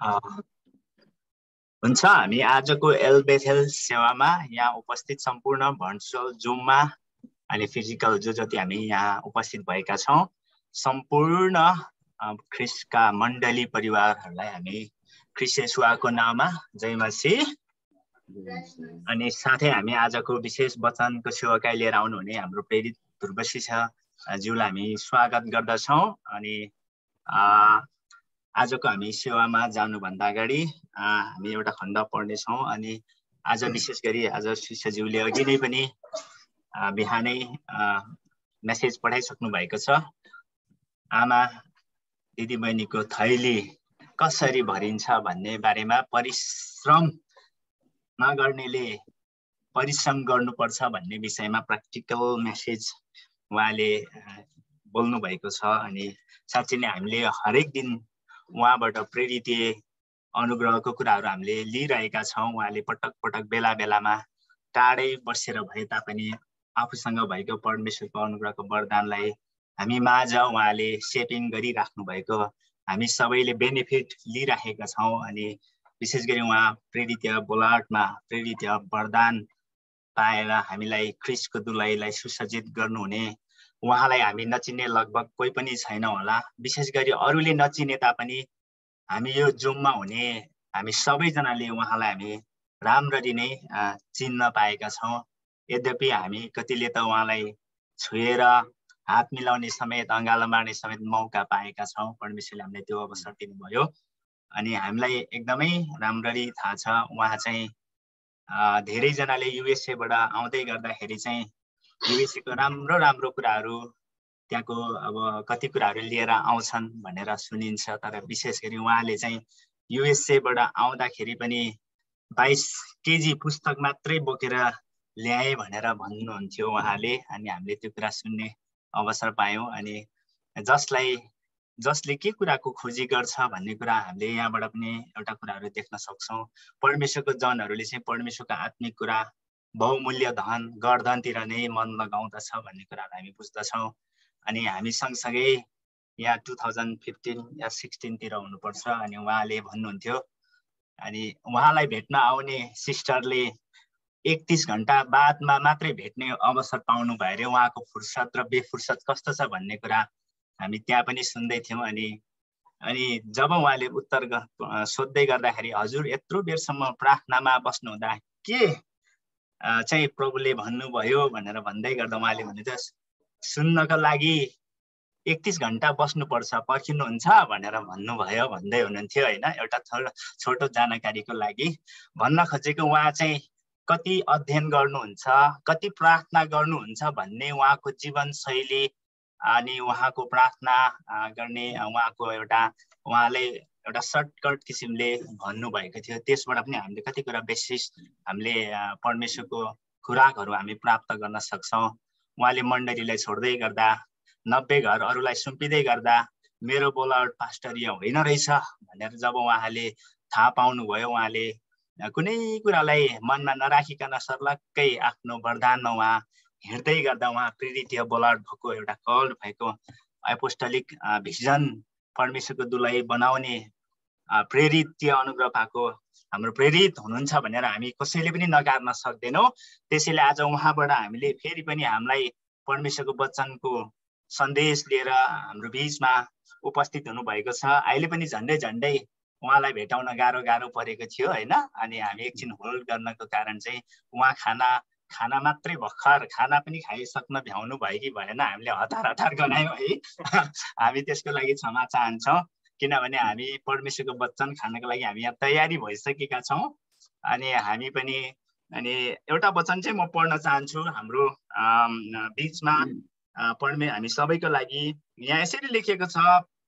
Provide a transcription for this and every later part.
A, हुन्छ हामी आजको एलबेथेल सेवामा यहाँ उपस्थित सम्पूर्ण भर्चुअल जुममा अनि फिजिकल जति हामी यहाँ उपस्थित भएका छौँ सम्पूर्ण ख्रिस्टका मण्डली परिवारहरूलाई हामी ख्रिस्ट येशूको नाममा जय मसीह। अनि साथै हामी आजको विशेष वचनको सेवाकाई लिएर आउनुहुने हाम्रो प्रेरित ध्रुव शिष्य ज्यूलाई हामी स्वागत गर्दछौँ। अनि आजको हामी सेवामा जानुभन्दा अगाडि हामी एउटा खण्ड पढ्नेछौँ। अनि आज विशेष गरी आज शिष्यज्यूले अघि नै पनि बिहानै मेसेज पठाइसक्नु भएको छ। आमा दिदीबहिनीको थैली कसरी भरिन्छ भन्ने बारेमा परिश्रम नगर्नेले परिश्रम गर्नुपर्छ भन्ने विषयमा प्र्याक्टिकल मेसेज उहाँले बोल्नु भएको छ। अनि साँच्चै नै हामीले हरेक दिन उहाँबाट प्रेरितीय अनुग्रहको कुराहरू हामीले लिइरहेका छौँ। उहाँले पटक पटक बेला बेलामा टाढै बसेर भए तापनि आफूसँग भएको परमेश्वरको अनुग्रहको वरदानलाई हामी माझ उहाँले सेपिङ गरिराख्नु भएको हामी सबैले बेनिफिट लिइराखेका छौँ। अनि विशेष गरी उहाँ प्रेरितीय बोलावटमा प्रेरितीय वरदान पाएर हामीलाई ख्रिस्टको दुलाईलाई सुसज्जित गर्नुहुने उहाँलाई हामी नचिन्ने लगभग कोही पनि छैन होला। विशेष गरी अरूले नचिने तापनि हामी यो जुममा हुने हामी सबैजनाले उहाँलाई हामी राम्ररी नै चिन्न पाएका छौँ। यद्यपि हामी कतिले त उहाँलाई छुएर हात मिलाउने समेत अँगालो मार्ने समेत मौका पाएका छौँ। परमेश्वरले हामीलाई त्यो अवसर दिनुभयो। अनि हामीलाई एकदमै राम्ररी थाहा छ उहाँ चाहिँ धेरैजनाले युएसएबाट आउँदै गर्दाखेरि चाहिँ युएसएको राम्रो राम्रो कुराहरू त्यहाँको अब कति कुराहरू लिएर आउँछन् भनेर सुनिन्छ। तर विशेष गरी उहाँले चाहिँ युएसएबाट आउँदाखेरि पनि 22 केजी पुस्तक मात्रै बोकेर ल्याए भनेर भन्नुहुन्थ्यो उहाँले। अनि हामीले त्यो कुरा सुन्ने अवसर पायौँ। अनि जसले के कुराको खोजी गर्छ भन्ने कुरा हामीले यहाँबाट पनि एउटा कुराहरू देख्न सक्छौँ। परमेश्वरको जनहरूले चाहिँ परमेश्वरको आत्मिक कुरा बहुमूल्य धन गर्धनतिर नै मन लगाउँदछ भन्ने कुराहरू हामी बुझ्दछौँ। अनि हामी सँगसँगै यहाँ 2015 या 16 तिर हुनुपर्छ। अनि उहाँले भन्नुहुन्थ्यो अनि उहाँलाई भेट्न आउने सिस्टरले 31 घण्टा बादमा मात्रै भेट्ने अवसर पाउनु भयो अरे। उहाँको फुर्सद र बेफुर्सद कस्तो छ भन्ने कुरा हामी त्यहाँ पनि सुन्दै थियौँ। अनि जब उहाँले उत्तर सोध्दै गर्दाखेरि हजुर यत्रो बेरसम्म प्रार्थनामा बस्नुहुँदा के चाहिँ प्रभुले भन्नुभयो भनेर भन्दै गर्दा उहाँले भन्नुहुन्थ्यो सुन्नको लागि 31 घण्टा बस्नुपर्छ पर्खिनुहुन्छ भनेर भन्नुभयो भन्दै हुनुहुन्थ्यो होइन। एउटा छोटो जानकारीको लागि भन्न खोजेको उहाँ चाहिँ कति अध्ययन गर्नुहुन्छ कति प्रार्थना गर्नुहुन्छ भन्ने उहाँको जीवनशैली अनि उहाँको प्रार्थना गर्ने उहाँको उहाँले एउटा सर्टकट किसिमले भन्नुभएको थियो। त्यसबाट पनि हामीले कति कुरा बेसिस हामीले परमेश्वरको खुराकहरू हामी प्राप्त गर्न सक्छौँ। उहाँले मण्डलीलाई छोड्दै गर्दा 90 घर अरूलाई सुम्पिँदै गर्दा मेरो बोलावट पास्टरीय होइन रहेछ भनेर जब उहाँले थाहा पाउनुभयो उहाँले कुनै कुरालाई मनमा नराखिकन सर्लक्कै आफ्नो वरदानमा उहाँ हिँड्दै गर्दा उहाँ प्रेरितीय बोलावट भएको एउटा कल्ड भएको एपोस्टोलिक भिजन परमेश्वरको दुलाइ बनाउने प्रेरितीय अनुग्रह पाएको हाम्रो प्रेरित हुनुहुन्छ भनेर हामी कसैले पनि नकार्न सक्दैनौँ। त्यसैले आज उहाँबाट हामीले फेरि पनि हामीलाई परमेश्वरको वचनको सन्देश लिएर हाम्रो बिचमा उपस्थित हुनुभएको छ। अहिले पनि झन्डै उहाँलाई भेटाउन गाह्रो परेको थियो होइन। अनि हामी एकछिन होल्ड गर्नको कारण चाहिँ उहाँ खाना मात्रै भर्खर खाना पनि खाइसक्न भ्याउनु भयो कि भएन हामीले हतार गरायौँ है। हामी त्यसको लागि क्षमा चाहन्छौँ किनभने हामी परमेश्वरको वचन खानको लागि हामी यहाँ तयारी भइसकेका छौँ। अनि हामी पनि एउटा वचन चाहिँ म पढ्न चाहन्छु हाम्रो बिचमा हामी सबैको लागि। यहाँ यसरी लेखिएको छ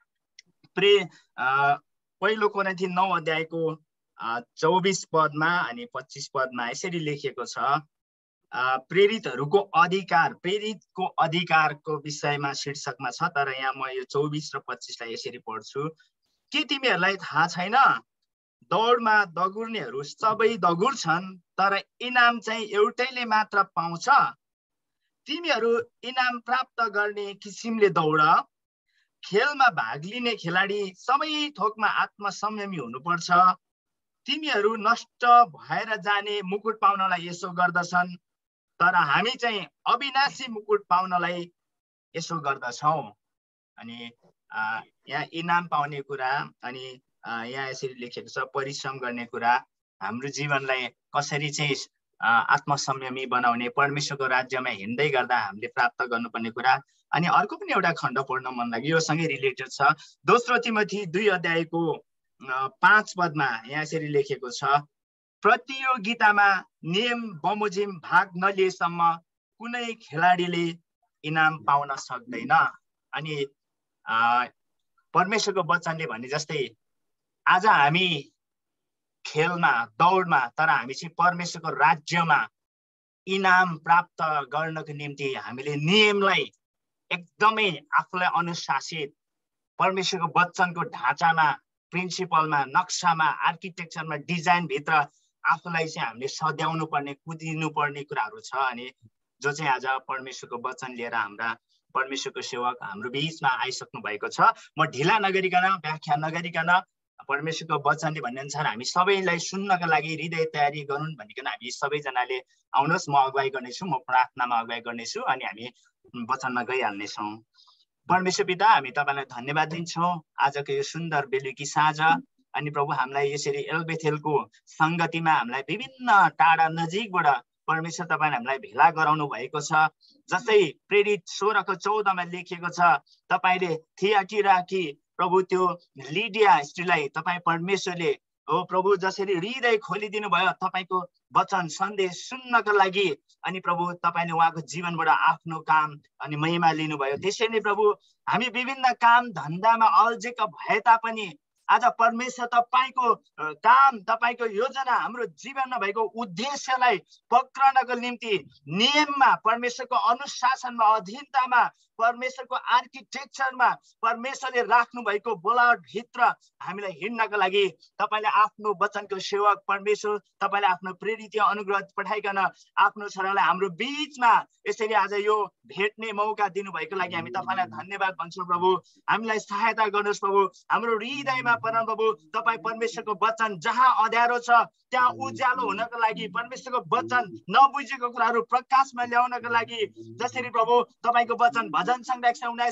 पहिलो कोरिन्थी 9 अध्यायको 24 पदमा अनि 25 पदमा यसरी लेखिएको छ प्रेरितको अधिकारको विषयमा शीर्षकमा छ। तर यहाँ म यो 24 र 25 लाई यसरी पढ्छु। के तिमीहरूलाई थाहा छैन दौडमा दगुर्नेहरू सबै दगुर्छन् तर इनाम चाहिँ एउटैले मात्र पाउँछ। तिमीहरू इनाम प्राप्त गर्ने किसिमले दौड खेलमा भाग लिने खेलाडी सबै थोकमा आत्मसंयमी हुनुपर्छ। तिमीहरू नष्ट भएर जाने मुकुट पाउनलाई यसो गर्दछन्, तर हामी चाहिँ अविनाशी मुकुट पाउनलाई यसो गर्दछौँ। अनि यहाँ इनाम पाउने कुरा, अनि यहाँ यसरी लेखेको छ परिश्रम गर्ने कुरा, हाम्रो जीवनलाई कसरी चाहिँ आत्मसंयमी बनाउने, परमेश्वरको राज्यमा हिँड्दै गर्दा हामीले प्राप्त गर्नुपर्ने कुरा। अनि अर्को पनि एउटा खण्ड पढ्न मन लाग्यो, यो सँगै रिलेटेड छ। दोस्रो तिमोथी 2 अध्यायको 5 पदमा यहाँ यसरी लेखेको छ, प्रतियोगितामा नियम बमोजिम भाग नलिएसम्म कुनै खेलाडीले इनाम पाउन सक्दैन। अनि परमेश्वरको वचनले भने जस्तै आज हामी खेलमा दौडमा, तर हामी चाहिँ परमेश्वरको राज्यमा इनाम प्राप्त गर्नको निम्ति हामीले नियमलाई एकदमै आफूलाई अनुशासित परमेश्वरको वचनको ढाँचामा, प्रिन्सिपलमा, नक्सामा, आर्किटेक्चरमा, डिजाइनभित्र आफूलाई चाहिँ हामीले सध्याउनु पर्ने, कुदिनु पर्ने कुराहरू छ। अनि जो चाहिँ आज परमेश्वरको वचन लिएर हाम्रा परमेश्वरको सेवक हाम्रो बीचमा आइसक्नु भएको छ। म ढिला नगरिकन, व्याख्या नगरिकन परमेश्वरको वचनले भन्ने अनुसार हामी सबैलाई सुन्नका लागि हृदय तयारी गरून् भनिकन हामी सबैजनाले आउनुहोस्। म अगुवाई गर्नेछु, म प्रार्थनामा अगुवाई गर्नेछु, अनि हामी वचनमा गइहाल्नेछौँ। परमेश्वर पिता, हामी तपाईँलाई धन्यवाद दिन्छौँ आजको यो सुन्दर बेलुकी साँझ। अनि प्रभु, हामीलाई यसरी एलबेथेलको सङ्गतिमा हामीलाई विभिन्न टाढा नजिकबाट परमेश्वर तपाईँले हामीलाई भेला गराउनु भएको छ। जस्तै प्रेरित 16:14 लेखिएको छ, तपाईँले थियाटिराकी प्रभु त्यो लिडिया स्त्रीलाई तपाईँ परमेश्वरले हो प्रभु जसरी हृदय खोलिदिनु भयो तपाईँको वचन सन्देश सुन्नको लागि। अनि प्रभु तपाईँले उहाँको जीवनबाट आफ्नो काम अनि महिमा लिनुभयो। त्यसैले प्रभु हामी विभिन्न काम धन्दामा अल्झेका भए तापनि आज परमेश्वर तपाईँको काम, तपाईँको योजना, हाम्रो जीवनमा भएको उद्देश्यलाई पक्रनको निम्ति नियममा, परमेश्वरको अनुशासनमा, अधीनतामा, परमेश्वरको आर्किटेक्चरमा परमेश्वरले राख्नु भएको बोलावटभित्र हामीलाई हिँड्नको लागि तपाईँले आफ्नो वचनको सेवक परमेश्वर तपाईँले आफ्नो प्रेरित अनुग्रह पठाइकन आफ्नो छोरालाई हाम्रो बीचमा यसरी आज यो भेट्ने मौका दिनुभएको लागि हामी तपाईँलाई धन्यवाद भन्छौँ। प्रभु हामीलाई सहायता गर्नुहोस् प्रभु। हाम्रो हृदयमा परमप्रभु तपाईँ परमेश्वरको वचन जहाँ अँध्यारो छ त्यहाँ उज्यालो हुनको लागि, परमेश्वरको वचन नबुझेको कुराहरू प्रकाशमा ल्याउनको लागि, जसरी प्रभु तपाईँको वचन भजन सङ्ग्रह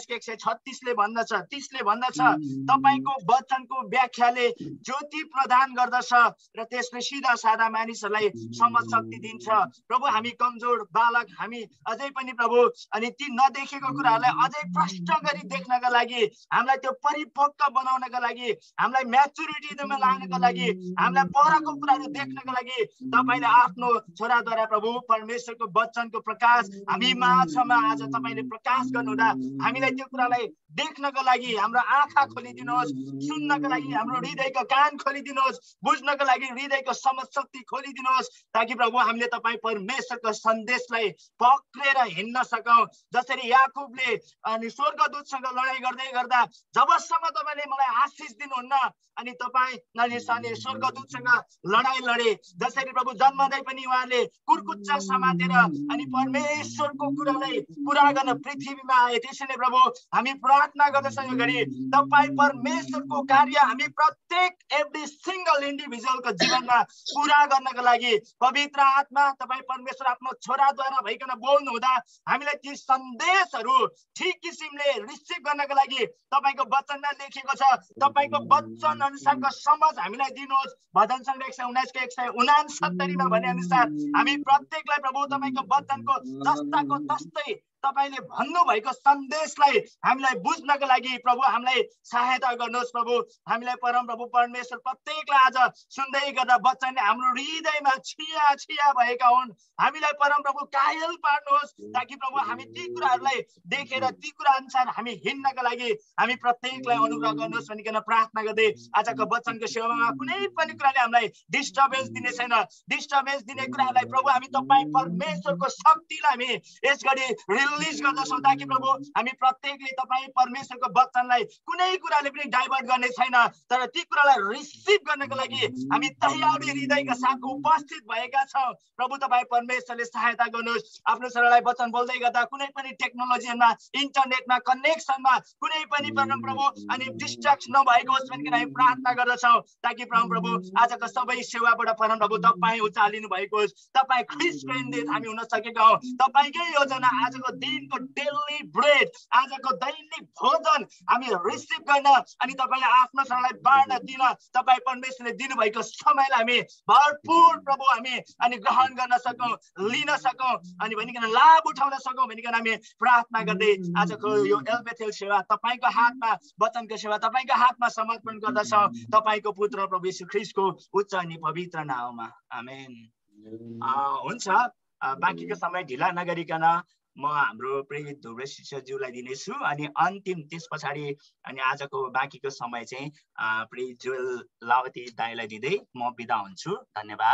119:136 भन्दछ, 30 भन्दछ, तपाईँको वचनको व्याख्याले ज्योति प्रदान गर्दछ र त्यसले सिधा साधा मानिसहरूलाई समझ शक्ति दिन्छ। प्रभु हामी कमजोर बालक, हामी अझै पनि प्रभु अनि ती नदेखेको कुराहरूलाई अझै प्रष्ट गरी देख्नका लागि, हामीलाई त्यो परिपक्व बनाउनका लागि, हामीलाई म्याचुरिटीमा लानको लागि, हामीलाई परको कुराहरू देख्नको लागि तपाईँले आफ्नो छोराद्वारा प्रभु परमेश्वरको वचनको प्रकाश हामी माझमा आज तपाईँले प्रकाश गर्नुहुँदा हामीलाई त्यो कुरालाई देख्नको लागि हाम्रो आँखा खोलिदिनुहोस्, सुन्नको लागि हाम्रो हृदयको कान खोलिदिनुहोस्, बुझ्नको लागि हृदयको समझ शक्ति खोलिदिनुहोस्, ताकि प्रभु हामीले तपाईँ परमेश्वरको सन्देशलाई पक्रेर हिँड्न सकौँ। जसरी याकुबले अनि स्वर्गदूतसँग लडाइँ गर्दै गर्दा जबसम्म तपाईँले मलाई आशिष दिनुहुन्न अनि तपाईँ ननिसाने स्वर्गदूतसँग लडाइँ लडे, जसरी प्रभु जन्मदै पनि उहाँले कुर्कुच्चा समातेर अनि परमेश्वरको कुरालाई पुरा गर्न पृथ्वीमा आए। त्यसैले प्रभु हामी प्रार्थना गर्दछौँ यो घडी तपाईँ परमेश्वरको कार्य हामी प्रत्येक एभ्री सिंगल इन्डिभिजुअलको जीवनमा पुरा गर्नको लागि पवित्र आत्मा तपाईँ परमेश्वर आफ्नो छोराद्वारा भइकन बोल्नु हुँदा हामीलाई ती सन्देशहरू ठिक किसिमले रिसिभ गर्नको लागि तपाईँको वचनमा लेखिएको छ, तपाईँको वचन अनुसारको समझ हामीलाई दिनुहोस्। भजन सङ्ग्रह 119:169 भने अनुसार हामी प्रत्येकलाई प्रभु तपाईँको वचनको जस्ताको तस्तै तपाईँले भन्नुभएको सन्देशलाई हामीलाई बुझ्नको लागि प्रभु हामीलाई सहायता गर्नुहोस्। प्रभु हामीलाई परम प्रभु परमेश्वर प्रत्येकलाई आज सुन्दै गर्दा वचनले हाम्रो हृदयमा छिया छिया भएका हुन्, हामीलाई परम प्रभु कायल पार्नुहोस्, ताकि प्रभु हामी ती कुराहरूलाई देखेर ती कुरा अनुसार हामी हिँड्नको लागि हामी प्रत्येकलाई अनुग्रह गर्नुहोस् भनिकन प्रार्थना गर्दै आजको वचनको सेवामा कुनै पनि कुराले हामीलाई डिस्टर्बेन्स दिने छैन। डिस्टर्बेन्स दिने कुराहरूलाई प्रभु हामी तपाईँ परमेश्वरको शक्तिलाई हामी यस घडी रिलिज गर्दछौँ ताकि प्रभु हामी प्रत्येकले तपाईँ परमेश्वरको वचनलाई कुनै कुराले पनि डाइभर्ट गर्ने छैन, तर ती कुरालाई रिसिभ गर्नको लागि हामी तयारी हृदयका साथ उपस्थित भएका छौँ। प्रभु तपाईँ परमेश्वरले सहायता गर्नुहोस्। आफ्नो छोरालाई वचन बोल्दै गर्दा कुनै पनि टेक्नोलोजीमा, इन्टरनेटमा, कनेक्सनमा कुनै पनि प्रभु अनि डिस्ट्र्याक्ट नभएको होस् भनिकन हामी प्रार्थना गर्दछौँ ताकि प्रभु आजको सबै सेवाबाट प्रभु तपाईँ उचालिनु भएको होस्। तपाईँ ख्रिस्ट केन्द्रित हामी हुन सकेका हौँ। तपाईँकै योजना आजको दिनको डेली ब्रेड, आजको दैनिक भोजन हामी रिसिभ गर्न अनि तपाईँले आफ्नो छोरालाई बाँड्न दिन तपाईँ परमेश्वरले दिनुभएको समयलाई हामी भरपूर प्रभु हामी अनि ग्रहण गर्न सकौँ, लिन सकौँ अनि भनिकन लाभ उठाउन सकौँ भनिकन हामी प्रार्थना गर्दै आजको यो एल्बेथेल सेवा तपाईँको हातमा, वचनको सेवा तपाईँको हातमा समर्पण गर्दछौँ तपाईँको पुत्र प्रभु यीशु ख्रिस्टको उच्च अनि पवित्र नाममा, आमेन। हुन्छ, बाँकीको समय ढिला नगरिकन म हाम्रो प्रिय धुब्रे शिष्यज्यूलाई दिनेछु अनि अन्तिम त्यस पछाडि अनि आजको बाँकीको समय चाहिँ प्रिय जुएल लावती दाइलाई दिँदै म बिदा हुन्छु। धन्यवाद।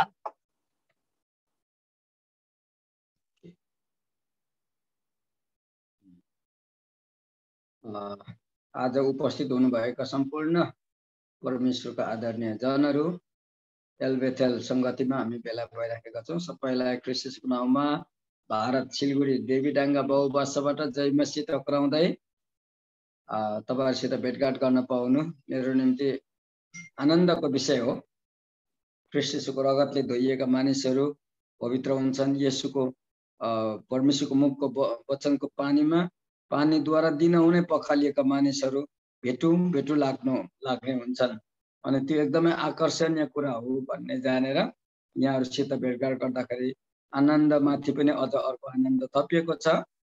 आज उपस्थित हुनुभएका सम्पूर्ण परमेश्वरका आदरणीय जनहरू, एल्बेथेल सङ्गतिमा हामी भेला भइराखेका छौँ। सबैलाई ख्रिस्टको नाममा भारत सिलगढी देवीडाङ्गा बहुवासबाट जय मसीह टक्राउँदै तपाईँहरूसित भेटघाट गर्न पाउनु मेरो निम्ति आनन्दको विषय हो। ख्रिस्टको रगतले धोइएका मानिसहरू पवित्र हुन्छन्। येशूको परमेश्वरको मुखको वचनको पानीद्वारा दिनहुने पखालिएका मानिसहरू भेटु लाग्ने हुन्छन् अनि त्यो एकदमै आकर्षणीय कुरा हो भन्ने जानेर यहाँहरूसित भेटघाट गर्दाखेरि आनन्दमाथि पनि अझ अर्को आनन्द थपिएको छ।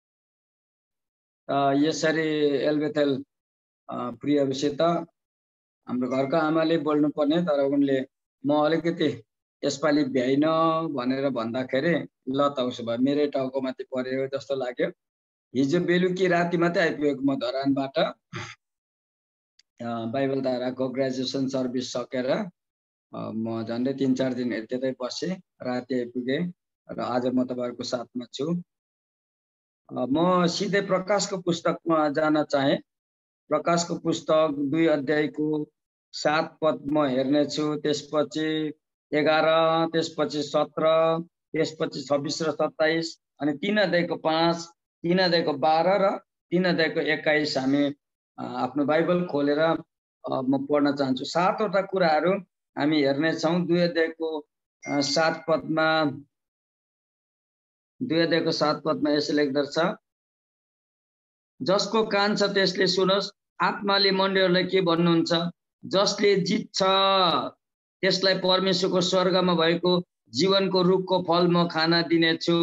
यसरी एल्बेथेल प्रियहरूसित हाम्रो घरको आमाले बोल्नुपर्ने, तर उनले म अलिकति यसपालि भ्याइन भनेर भन्दाखेरि ल त उसो भए मेरै टाउकोमाथि पऱ्यो जस्तो लाग्यो। हिजो बेलुकी राति मात्रै आइपुगेको म धरानबाट बाइबल धाराको ग्रेजुएसन सर्भिस सकेर म झन्डै 3-4 दिन त्यतै बसेँ, राति आइपुगेँ र आज म तपाईँहरूको साथमा छु। म सिधै प्रकाशको पुस्तकमा जान चाहे। प्रकाशको पुस्तक 2 अध्यायको 7 पद म हेर्नेछु, त्यसपछि 11, त्यसपछि 17, त्यसपछि 26 र 27 अनि 3 अध्यायको 5, 3 अध्यायको 12 र 3 अध्यायको 21 हामी आफ्नो बाइबल खोलेर म पढ्न चाहन्छु। 7वटा कुराहरू हामी हेर्नेछौँ। 2 अध्यायको 7 पदमा यसो लेख्दछ, जसको कान छ त्यसले सुनोस्, आत्माले मण्डलीहरूलाई के भन्नुहुन्छ, जसले जित्छ त्यसलाई परमेश्वरको स्वर्गमा भएको जीवनको रुखको फल म खान दिनेछु।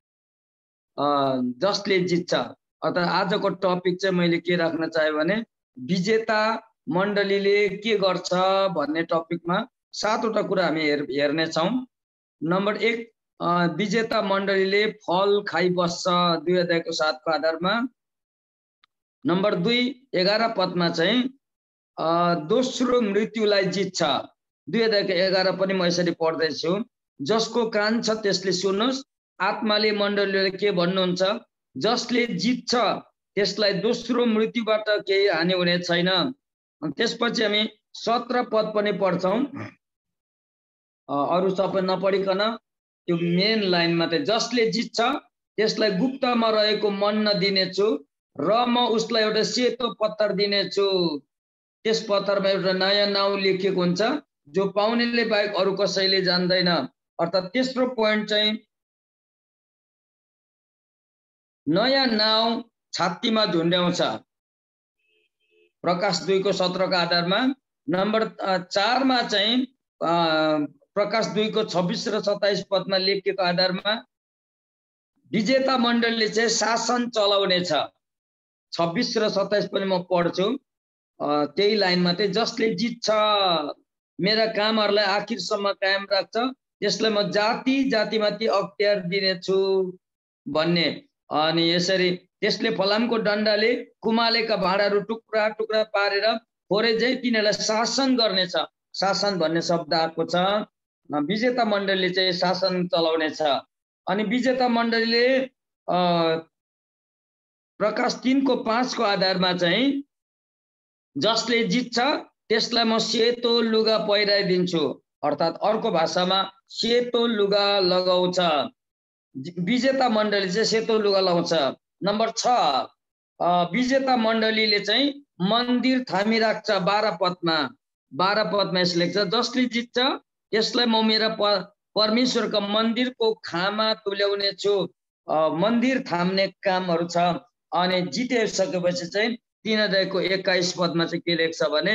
जसले जित्छ, अर्थात् आजको टपिक चाहिँ मैले के राख्न चाहे भने विजेता मण्डलीले के गर्छ भन्ने टपिकमा 7वटा कुरा हामी हेर्नेछौँ। नम्बर 1, विजेता मण्डलीले फल खाइबस्छ 2 अध्यायको 7 को आधारमा। नम्बर 2, 11 पदमा चाहिँ दोस्रो मृत्युलाई जित्छ। 2 अध्यायको 11 पनि म यसरी पढ्दैछु, जसको कान छ त्यसले सुनोस्, आत्माले मण्डलीले के भन्नुहुन्छ, जसले जित्छ त्यसलाई दोस्रो मृत्युबाट केही हानि हुने छैन। त्यसपछि हामी 17 पद पनि पढ्छौँ, अरू सबै नपढिकन त्यो मेन लाइनमा चाहिँ, जसले जित्छ त्यसलाई गुप्तमा रहेको मन्न दिनेछु र म उसलाई एउटा सेतो पत्तर दिनेछु। त्यस पत्तरमा एउटा नयाँ नाउँ लेखिएको हुन्छ जो पाउनेले बाहेक अरू कसैले जान्दैन। अर्थात् तेस्रो पोइन्ट चाहिँ नयाँ नाउँ छातीमा झुन्ड्याउँछ, प्रकाश 2 को 17 को आधारमा। नम्बर 4 मा चाहिँ प्रकाश 2 को 26 र 27 पदमा लेखिएको आधारमा विजेता मण्डलीले चाहिँ शासन चलाउनेछ। 26 र 27 पनि म पढ्छु, त्यही लाइनमा चाहिँ, जसले जित्छ मेरा कामहरूलाई आखिरसम्म कायम राख्छ त्यसलाई म जाति जातिमाथि अख्तियार दिनेछु भन्ने। अनि यसरी त्यसले फलामको डन्डाले कुमालेका भाँडाहरू टुक्रा टुक्रा पारेर फोरे झै तिनीहरूलाई शासन गर्नेछ। शासन भन्ने शब्द आएको छ। विजेता मण्डलीले चाहिँ शासन चलाउनेछ। अनि विजेता मण्डलीले प्रकाश 3 को 5 को आधारमा चाहिँ जसले जित्छ त्यसलाई म सेतो लुगा पहिराइदिन्छु, अर्थात् अर्को भाषामा सेतो लुगा लगाउँछ। विजेता मण्डली चाहिँ सेतो लुगा लगाउँछ। नम्बर 6 विजेता मण्डलीले चाहिँ मन्दिर थामिराख्छ। 12 पदमा यसले लेख्छ जसले जित्छ त्यसलाई म मेरा परमेश्वरको मन्दिरको खामा तुल्याउने छु। मन्दिर थाम्ने कामहरू छ। अनि जितिसकेपछि चाहिँ 3 अध्यायको 21 पदमा चाहिँ के लेख्छ भने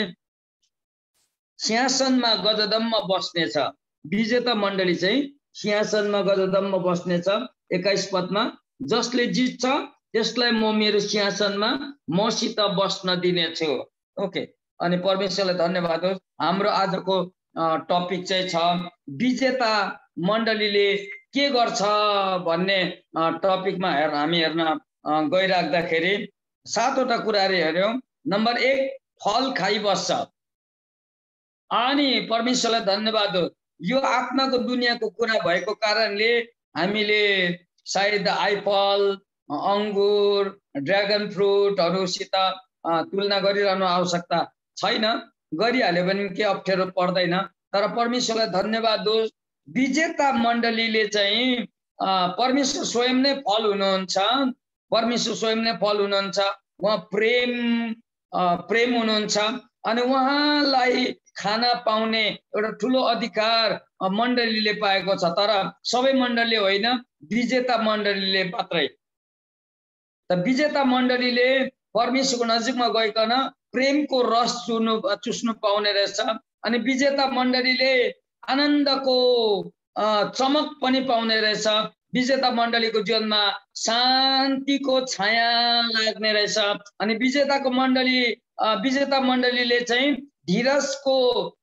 सिंहासनमा गजदम्म बस्नेछ। विजेता मण्डली चाहिँ सिंहासनमा गजदम्म बस्नेछ। 21 पदमा जसले जित्छ त्यसलाई म मेरो सिंहासनमा मसित बस्न दिनेछु। ओके, अनि परमेश्वरलाई धन्यवाद होस्। हाम्रो आजको टपिक चाहिँ छ विजेता मण्डलीले के गर्छ भन्ने टपिकमा हामी हेर्न गइराख्दाखेरि 7 वटा कुराहरू हेर्यौं। नम्बर 1 फल खाइबस्छ। अनि परमेश्वरलाई धन्यवाद हो, यो आत्माको दुनियाँको कुरा भएको कारणले हामीले सायद आइफल, अंगुर, ड्र्यागन फ्रुटहरुसित तुलना गरिरहनु आवश्यकता छैन। गरिहाल्यो भने के अप्ठ्यारो पर्दैन। तर परमेश्वरलाई धन्यवाद होस्, विजेता मण्डलीले चाहिँ परमेश्वर स्वयं नै फल हुनुहुन्छ। परमेश्वर स्वयं नै फल हुनुहुन्छ। उहाँ प्रेम हुनुहुन्छ अनि उहाँलाई खाना पाउने एउटा ठुलो अधिकार मण्डलीले पाएको छ। तर सबै मण्डली होइन, विजेता मण्डलीले मात्रै। त विजेता मण्डलीले परमेश्वरको नजिकमा गइकन प्रेमको रस चुस्नु पाउने रहेछ। अनि विजेता मण्डलीले आनन्दको चमक पनि पाउने रहेछ। विजेता मण्डलीको जीवनमा शान्तिको छाया लाग्ने रहेछ। अनि विजेता मण्डलीले चाहिँ धीरजको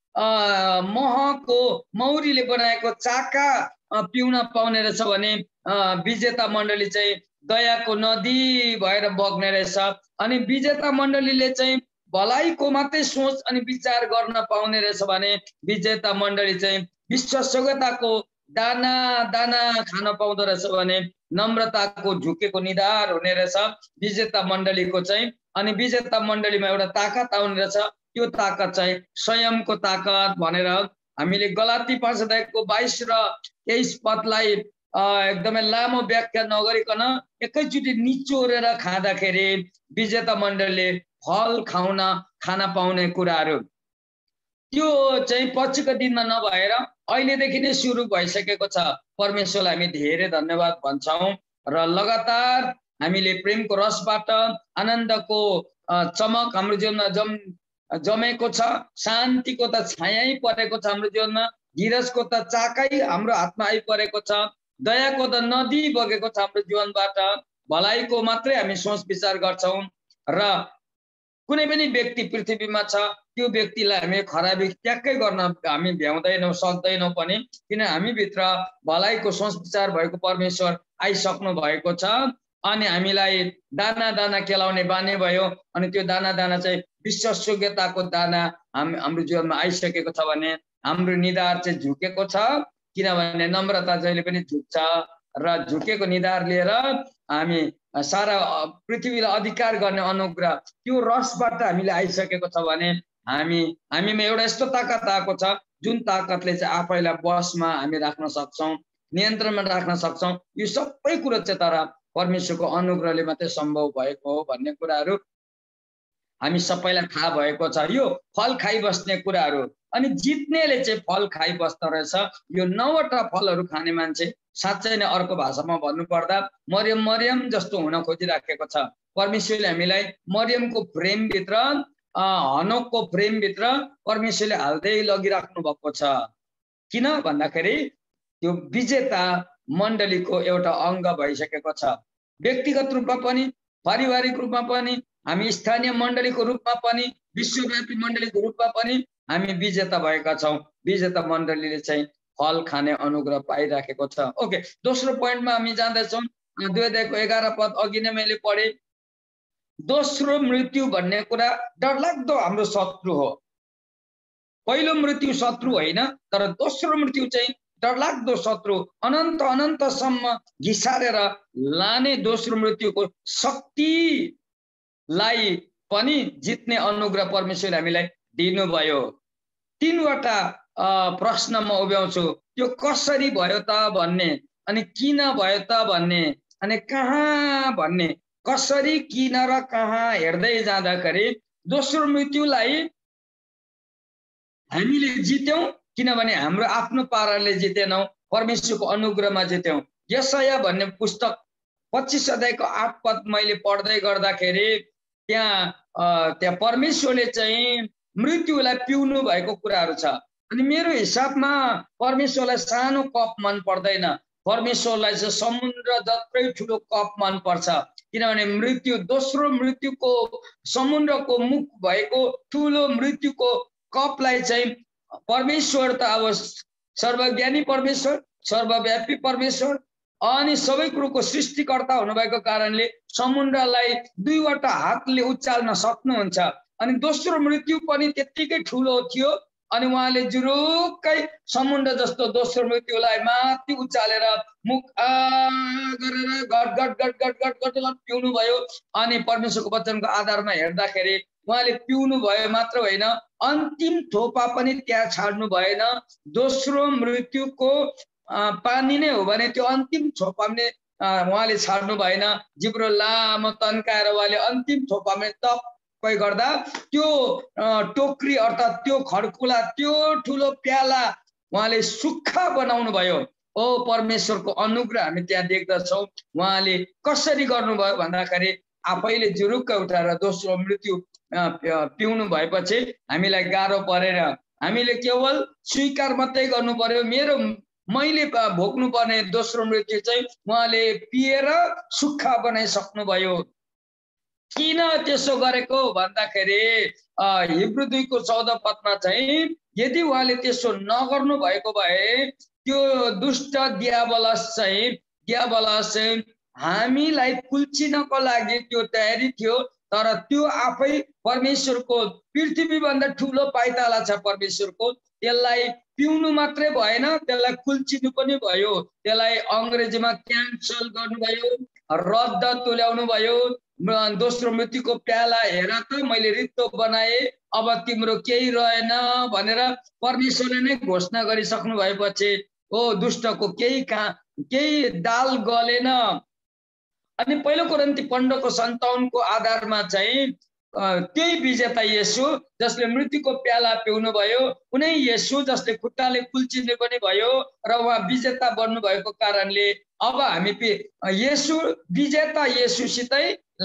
महको मौरीले बनाएको चाका पिउन पाउने रहेछ भने विजेता मण्डली चाहिँ दयाको नदी भएर बग्ने रहेछ। अनि विजेता मण्डलीले चाहिँ भलाइको मात्रै सोच अनि विचार गर्न पाउने रहेछ भने विजेता मण्डली चाहिँ विश्वासयोग्यताको दाना दाना खान पाउँदो रहेछ भने नम्रताको झुकेको निधार हुने रहेछ विजेता मण्डलीको चाहिँ। अनि विजेता मण्डलीमा एउटा ताकत आउने रहेछ। त्यो ताकत चाहिँ संयमको ताकत भनेर हामीले गलाती 5 अध्यायको 22 र 23 पदलाई एकदमै लामो व्याख्या नगरिकन एकैचोटि निचोरेर खाँदाखेरि विजेता मण्डलीले फल खान पाउने कुराहरू त्यो चाहिँ पछिको दिनमा नभएर अहिलेदेखि नै सुरु भइसकेको छ। परमेश्वरलाई हामी धेरै धन्यवाद भन्छौं र लगातार हामीले प्रेमको रसबाट आनन्दको चमक हाम्रो जीवनमा जमेको छ। शान्तिको त छायै परेको छ हाम्रो जीवनमा। धीरजको त चाकै हाम्रो हातमा आइपरेको छ। दयाको त नदी बगेको छ हाम्रो जीवनबाट। भलाइको मात्रै हामी सोच विचार गर्छौं र कुनै पनि व्यक्ति पृथ्वीमा छ त्यो व्यक्तिलाई हामी खराबी ट्याक्कै गर्न हामी भ्याउँदैनौँ, सक्दैनौँ पनि, किन हामी भित्र भलाइको सोच विचार भएको परमेश्वर आइसक्नु भएको छ। अनि हामीलाई दाना दाना केलाउने बानी भयो। अनि त्यो दाना दाना चाहिँ विश्वासयोग्यताको दाना हाम्रो जीवनमा आइसकेको छ भने हाम्रो निधार चाहिँ झुकेको छ। किनभने नम्रता जहिले पनि झुक्छ र झुकेको निधार लिएर हामी सारा पृथ्वीलाई अधिकार गर्ने अनुग्रह त्यो रसबाट हामीले आइसकेको छ भने हामीमा एउटा यस्तो ताकत आएको छ जुन ताकतले चाहिँ आफैलाई बसमा हामी राख्न सक्छौं, नियन्त्रणमा राख्न सक्छौं। यो सबै कुरो चाहिँ तर परमेश्वरको अनुग्रहले मात्रै सम्भव भएको हो भन्ने कुराहरू हामी सबैलाई थाहा भएको छ। यो फल खाइबस्ने कुराहरू। अनि जित्नेले चाहिँ फल खाइबस्दो रहेछ। यो 9 वटा फलहरू खाने मान्छे साँच्चै नै अर्को भाषामा भन्नुपर्दा मरियम जस्तो हुन खोजिराखेको छ। परमेश्वरले हामीलाई मरियमको प्रेमभित्र, हनोकको प्रेमभित्र परमेश्वरले हाल्दै लगिराख्नु भएको छ। किन भन्दाखेरि त्यो विजेता मण्डलीको एउटा अङ्ग भइसकेको छ। व्यक्तिगत रूपमा पनि, पारिवारिक रूपमा पनि, हामी स्थानीय मण्डलीको रूपमा पनि, विश्वव्यापी मण्डलीको रूपमा पनि हामी विजेता भएका छौं। विजेता मण्डलीले चाहिँ फल खाने अनुग्रह पाइराखेको छ। ओके, दोस्रो पोइन्टमा हामी जाँदैछौँ। 2 अध्यायको 11 पद अघि नै मैले पढे। दोस्रो मृत्यु भन्ने कुरा डरलाग्दो हाम्रो शत्रु हो। पहिलो मृत्यु शत्रु होइन, तर दोस्रो मृत्यु चाहिँ डरलाग्दो शत्रु अनन्त अनन्तसम्म घिसारेर लाने दोस्रो मृत्युको शक्तिलाई पनि जित्ने अनुग्रह परमेश्वरले हामीलाई दिनुभयो। तीनवटा प्रश्न म उभ्याउँछु। त्यो कसरी भयो त भन्ने, अनि किन भयो त भन्ने, अनि कहाँ भन्ने। कसरी, किन र कहाँ हेर्दै जाँदाखेरि दोस्रो मृत्युलाई हामीले जित्यौं, किनभने हाम्रो आफ्नो पाराले जितेनौं, परमेश्वरको अनुग्रहमा जित्यौं। यशाया भन्ने पुस्तक 25 अध्यायको 8 पद मैले पढ्दै गर्दाखेरि त्यहाँ परमेश्वरले चाहिँ मृत्युलाई पिउनु भएको कुराहरू छ। अनि मेरो हिसाबमा परमेश्वरलाई सानो कप मन पर्दैन, परमेश्वरलाई चाहिँ समुद्र जत्रै ठुलो कप मन पर्छ। किनभने मृत्यु, दोस्रो मृत्युको समुद्रको मुख भएको ठुलो मृत्युको कपलाई चाहिँ परमेश्वर त अब सर्वज्ञानी परमेश्वर, सर्वव्यापी परमेश्वर अनि सबै कुरोको सृष्टिकर्ता हुनुभएको कारणले समुद्रलाई दुईवटा हातले उचाल्न सक्नुहुन्छ। अनि दोस्रो मृत्यु पनि त्यत्तिकै ठुलो थियो, अनि उहाँले जुरुक्कै समुद्र जस्तो दोस्रो मृत्युलाई माथि उचालेर मुख गरेर गट गट गट गट गट गट गट पिउनु भयो। अनि परमेश्वरको वचनको आधारमा हेर्दाखेरि उहाँले पिउनु भयो मात्र होइन, अन्तिम थोपा पनि त्यहाँ छाड्नु भएन। दोस्रो मृत्युको पानी नै हो भने त्यो अन्तिम थोपा पनि उहाँले छाड्नु भएन। जिब्रो लामो तन्काएर उहाँले अन्तिम थोपा पनि तप्पै गर्दा त्यो टोकरी अर्थात् त्यो खड्कुला, त्यो ठुलो प्याला उहाँले सुक्खा बनाउनु भयो। ओ परमेश्वरको अनुग्रह हामी त्यहाँ देख्दछौँ। उहाँले कसरी गर्नुभयो भन्दाखेरि आफैले जुरुक्क उठाएर दोस्रो मृत्यु पिउनु भएपछि हामीलाई गाह्रो परेर हामीले केवल स्वीकार मात्रै गर्नु पर्यो। मैले भोग्नु पर्ने दोस्रो मृत्यु चाहिँ उहाँले पिएर सुक्खा बनाइसक्नु भयो। किन त्यसो गरेको भन्दाखेरि हिब्रू 2:14 पदमा चाहिँ यदि उहाँले त्यसो नगर्नु भएको भए त्यो दुष्ट दियाबलस चाहिँ हामीलाई कुल्चिनको लागि त्यो तयारी थियो, तर त्यो आफै परमेश्वरको पृथ्वीभन्दा ठुलो पाइताला छ परमेश्वरको, त्यसलाई पिउनु मात्रै भएन, त्यसलाई कुल्चिनु पनि भयो। त्यसलाई अंग्रेजीमा क्यान्सल गर्नुभयो, रद्द तुल्याउनु भयो। दोस्रो मृत्युको प्याला हेर त मैले रित्तो बनाए, अब तिम्रो केही रहेन भनेर परमेश्वरले नै घोषणा गरिसक्नु भएपछि ओ दुष्टको केही दाल गलेन। अनि पहिलो कोरिन्थी 15:57 को आधारमा चाहिँ त्यही विजेता येशू जसले मृत्युको प्याला पिउनु भयो, उनै येशू जसले खुट्टाले कुल्चिने पनि भयो र उहाँ विजेता बन्नु भएको कारणले अब हामी येशू विजेता येशूसितै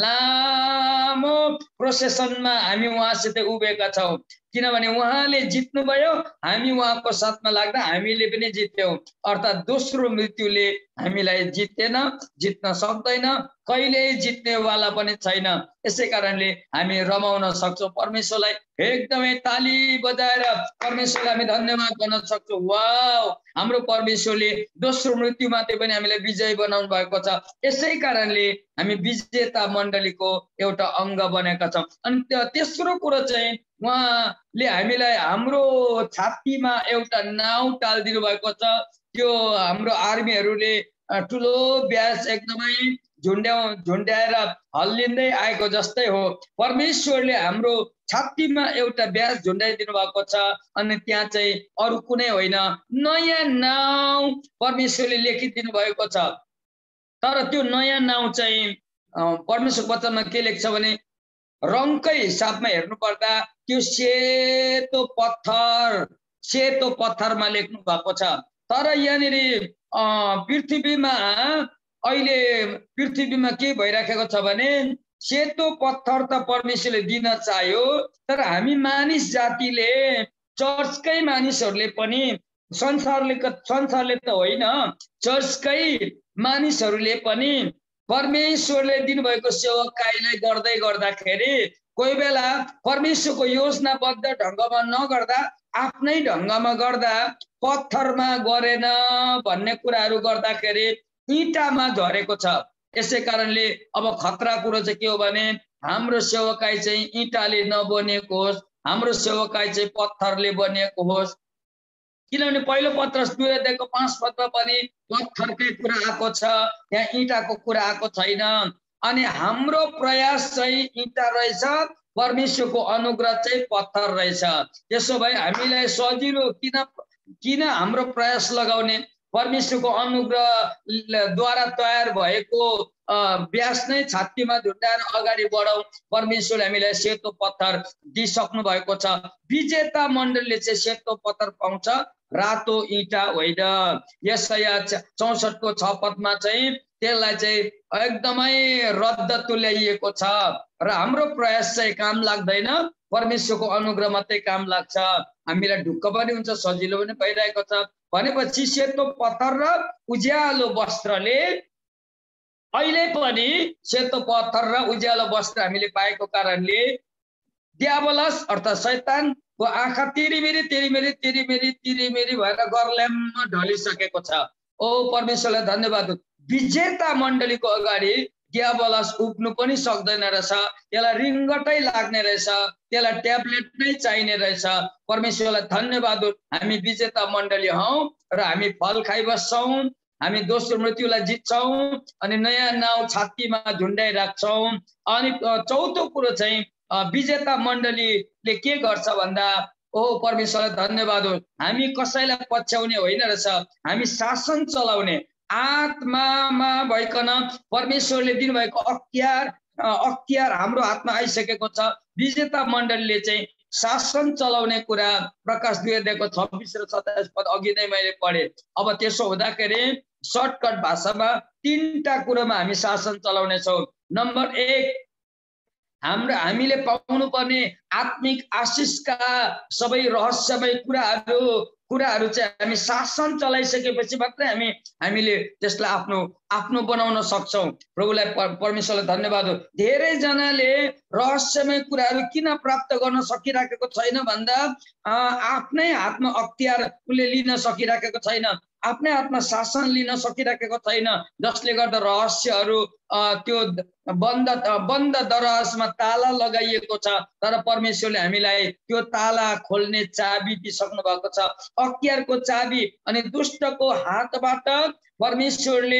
लामो प्रोसेसनमा हामी उहाँसितै उभिएका छौँ। किनभने उहाँले जित्नु भयो, हामी उहाँको साथमा लाग्दा हामीले पनि जित्यौँ। अर्थात् दोस्रो मृत्युले हामीलाई जित्न सक्दैन, कहिल्यै जित्नेवाला पनि छैन। यसै कारणले हामी रमाउन सक्छौँ। परमेश्वरलाई एकदमै ताली बजाएर परमेश्वरलाई हामी धन्यवाद भन्न सक्छौँ। वाउ, हाम्रो परमेश्वरले दोस्रो मृत्युमाथि पनि हामीलाई विजयी बनाउनु भएको छ। यसै कारणले हामी विजेता मण्डलीको एउटा अङ्ग बनेका छौँ। अनि तेस्रो कुरो चाहिँ उहाँले हामीलाई हाम्रो छातीमा एउटा नाउँ टालिदिनु भएको छ। त्यो हाम्रो आर्मीहरूले ठुलो ब्याज एकदमै झुन्ड्याएर हल्लिँदै आएको जस्तै हो। परमेश्वरले हाम्रो छातीमा एउटा ब्याज झुन्ड्याइदिनु भएको छ। अनि त्यहाँ चाहिँ अरू कुनै होइन, नयाँ नाउँ परमेश्वरले लेखिदिनु भएको छ। तर त्यो नयाँ नाउँ चाहिँ परमेश्वर वचनमा के लेख्छ भने रङकै हिसाबमा हेर्नु पर्दा त्यो सेतो पत्थरमा लेख्नु भएको छ। तर यहाँनिर अहिले पृथ्वीमा के भइराखेको छ भने सेतो पत्थर त परमेश्वरले दिन चाह्यो, तर हामी मानिस जातिले, चर्चकै मानिसहरूले पनि, संसारले त होइन, चर्चकै मानिसहरूले पनि परमेश्वरले दिनुभएको सेवकाईलाई गर्दै गर्दाखेरि कोही बेला परमेश्वरको योजनाबद्ध ढङ्गमा नगर्दा आफ्नै ढङ्गमा गर्दा पत्थरमा गरेन भन्ने कुराहरू गर्दाखेरि इँटामा झरेको छ। यसै कारणले अब खतरा कुरो चाहिँ के हो भने हाम्रो सेवकाई चाहिँ इँटाले नबनिएको होस्, हाम्रो सेवकाई चाहिँ पत्थरले बनिएको होस्। किनभने पहिलो पत्र 2 अध्यायको 5 पदमा पनि पत्थरकै कुरा आएको छ, यहाँ इँटाको कुरा आएको छैन। अनि हाम्रो प्रयास चाहिँ इँटा रहेछ, परमेश्वरको अनुग्रह चाहिँ पत्थर रहेछ। त्यसो भए हामीलाई सजिलो किन हाम्रो प्रयास लगाउने? परमेश्वरको अनुग्रहद्वारा तयार भएको व्यास नै छातीमा झुन्डाएर अगाडि बढाउँ। परमेश्वरले हामीलाई सेतो पत्थर दिइसक्नु भएको छ। विजेता मण्डलीले चाहिँ सेतो पत्थर पाउँछ, रातो इँटा होइन। यसाया 64 को 6 पदमा चाहिँ त्यसलाई चाहिँ एकदमै रद्द तुल्याइएको छ र हाम्रो प्रयास चाहिँ काम लाग्दैन, परमेश्वरको अनुग्रह मात्रै काम लाग्छ। हामीलाई ढुक्क पनि हुन्छ, सजिलो पनि भइरहेको छ। भनेपछि सेतो पत्थर र उज्यालो वस्त्रले, अहिले पनि सेतो पत्थर र उज्यालो वस्त्र हामीले पाएको कारणले दियाबलस अर्थात् शैतानको आँखा तिरिमिरी तिरिमिरी तिरिमिरी तिरिमिरी भएर गर्ल्याम्म ढलिसकेको छ। ओ परमेश्वरलाई धन्यवाद। विजेता मण्डलीको अगाडि दियाबलस उठ्नु पनि सक्दैन रहेछ, त्यसलाई रिङ्गटै लाग्ने रहेछ, त्यसलाई ट्याब्लेट नै चाहिने रहेछ। परमेश्वरलाई धन्यवाद। हामी विजेता मण्डली हौँ र हामी फल खाइबस्छौँ, हामी दोस्रो मृत्युलाई जित्छौँ अनि नयाँ नाउँ छातीमा झुन्डाइराख्छौँ। अनि चौथो कुरो चाहिँ विजेता मण्डलीले के गर्छ भन्दा, ओ परमेश्वरलाई धन्यवाद, हामी कसैलाई पछ्याउने होइन रहेछ, हामी शासन चलाउने। आत्मामा भइकन परमेश्वरले दिनुभएको अख्तियार हाम्रो हातमा आइसकेको छ। विजेता मण्डलीले चाहिँ शासन चलाउने कुरा प्रकाश 2 अध्यायको 26 र 27 पद अघि नै मैले पढे। अब त्यसो हुँदाखेरि सर्टकट भाषामा 3टा कुरोमा हामी शासन चलाउने छौँ। नम्बर 1, हामीले पाउनु पर्ने आत्मिक आशिषका सबै रहस्यमय कुराहरू चाहिँ हामी शासन चलाइसकेपछि मात्रै हामीले त्यसलाई आफ्नो बनाउन सक्छौँ। प्रभुलाई परमेश्वरलाई धन्यवाद। धेरैजनाले रहस्यमय कुराहरू किन प्राप्त गर्न सकिराखेको छैन भन्दा आफ्नै हातमा अख्तियार उसले लिन सकिराखेको छैन, आफ्नै हातमा शासन लिन सकिराखेको छैन, जसले गर्दा रहस्यहरू त्यो बन्द दरवाजमा ताला लगाइएको छ। तर परमेश्वरले हामीलाई त्यो ताला खोल्ने चाबी दिइसक्नु भएको छ, अख्तियारको चाबी। अनि दुष्टको हातबाट परमेश्वरले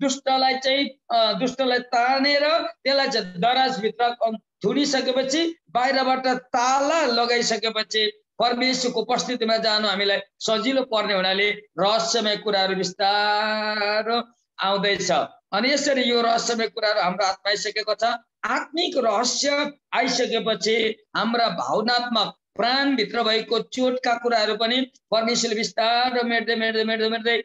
दुष्टलाई तानेर त्यसलाई चाहिँ दराजभित्र थुनिसकेपछि, बाहिरबाट ताला लगाइसकेपछि परमेश्वरको उपस्थितिमा जानु हामीलाई सजिलो पर्ने हुनाले रहस्यमय कुराहरू बिस्तारो आउँदैछ। अनि यसरी यो रहस्यमय कुराहरू हाम्रो हातमा आइसकेको छ। आत्मिक रहस्य आइसकेपछि हाम्रा भावनात्मक प्राणभित्र भएको चोटका कुराहरू पनि परमेश्वरले बिस्तारो मेट्दै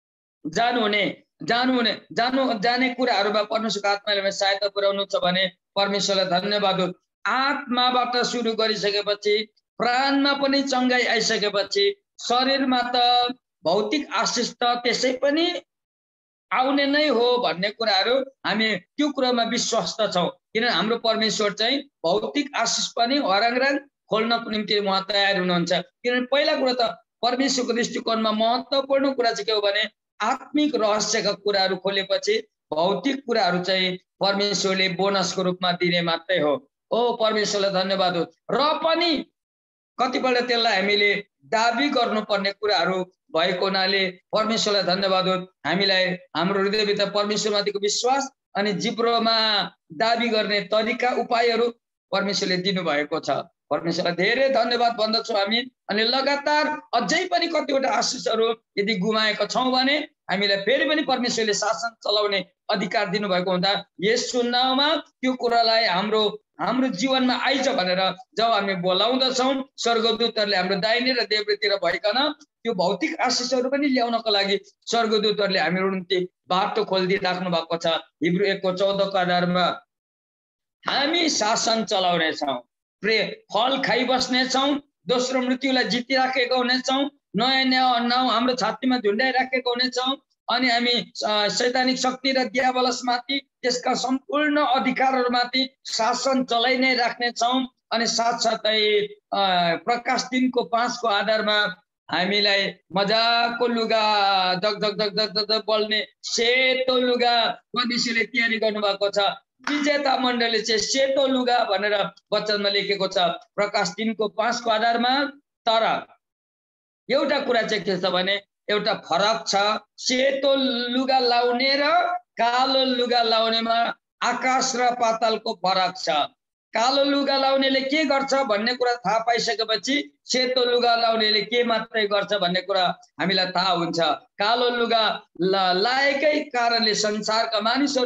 जाने कुराहरूमा परमेश्वरको आत्माले सहायता पुर्याउनु छ भने परमेश्वरलाई धन्यवाद। आत्माबाट सुरु गरिसकेपछि प्राणमा पनि चङ्गाई आइसकेपछि शरीरमा त भौतिक आशिष त त्यसै पनि आउने नै हो भन्ने कुराहरू हामी त्यो कुरामा विश्वस्त छौँ। किनभने हाम्रो परमेश्वर चाहिँ भौतिक आशिष पनि हराङराङ खोल्नको निम्ति उहाँ तयार हुनुहुन्छ। किनभने पहिला कुरा त परमेश्वरको दृष्टिकोणमा महत्त्वपूर्ण कुरा चाहिँ के हो भने आत्मिक रहस्यका कुराहरू खोलेपछि भौतिक कुराहरू चाहिँ परमेश्वरले बोनसको रूपमा दिने मात्रै हो। ओ परमेश्वरलाई धन्यवाद। र पनि कतिपल्ट त्यसलाई हामीले दाबी गर्नुपर्ने कुराहरू भएको हुनाले परमेश्वरलाई धन्यवाद। हामीलाई हाम्रो हृदयभित्र परमेश्वरमाथिको विश्वास अनि जिब्रोमा दाबी गर्ने तरिका उपायहरू परमेश्वरले दिनुभएको छ। परमेश्वरलाई धेरै धन्यवाद भन्दछौँ हामी। अनि लगातार अझै पनि कतिवटा आशिषहरू यदि गुमाएका छौँ भने हामीलाई फेरि पनि परमेश्वरले शासन चलाउने अधिकार दिनुभएको हुँदा यसको नाउँमा त्यो कुरालाई हाम्रो जीवनमा आइज भनेर जब हामी बोलाउँदछौँ, स्वर्गदूतहरूले हाम्रो दाहिने र देब्रेतिर भइकन त्यो भौतिक आशिषहरू पनि ल्याउनको लागि स्वर्गदूतहरूले हाम्रो निम्ति बाटो खोलिदिइराख्नु भएको छ। हिब्रू 1 को 14 को आधारमा हामी शासन चलाउनेछौँ, फल खाइबस्नेछौँ, दोस्रो मृत्युलाई जितिराखेको हुनेछौँ, नयाँ नाउँ हाम्रो छातीमा झुन्डाइराखेको हुनेछौँ। अनि हामी शैतानिक शक्ति र दियाबलसमाथि त्यसका सम्पूर्ण अधिकारहरूमाथि शासन चलाइ नै राख्नेछौँ। अनि साथसाथै प्रकाश 3 को 5 को आधारमा हामीलाई मजाको लुगा जग बल्ने सेतो लुगा परमेश्वरले तयारी गर्नुभएको छ। विजेता मण्डली चाहिँ सेतो लुगा भनेर वचनमा लेखेको छ प्रकाश 3 को 5 को आधारमा। तर एउटा कुरा चाहिँ के छ भने एउटा फरक छ, सेतो लुगा लाउने र कालो लुगा लाउनेमा आकाश र पातालको फरक छ। कालो लुगा लाउनेले के गर्छ भन्ने कुरा थाहा पाइसकेपछि सेतो लुगा लाउनेले के मात्रै गर्छ भन्ने कुरा हामीलाई थाहा हुन्छ। कालो लुगा लाएकै कारणले संसारका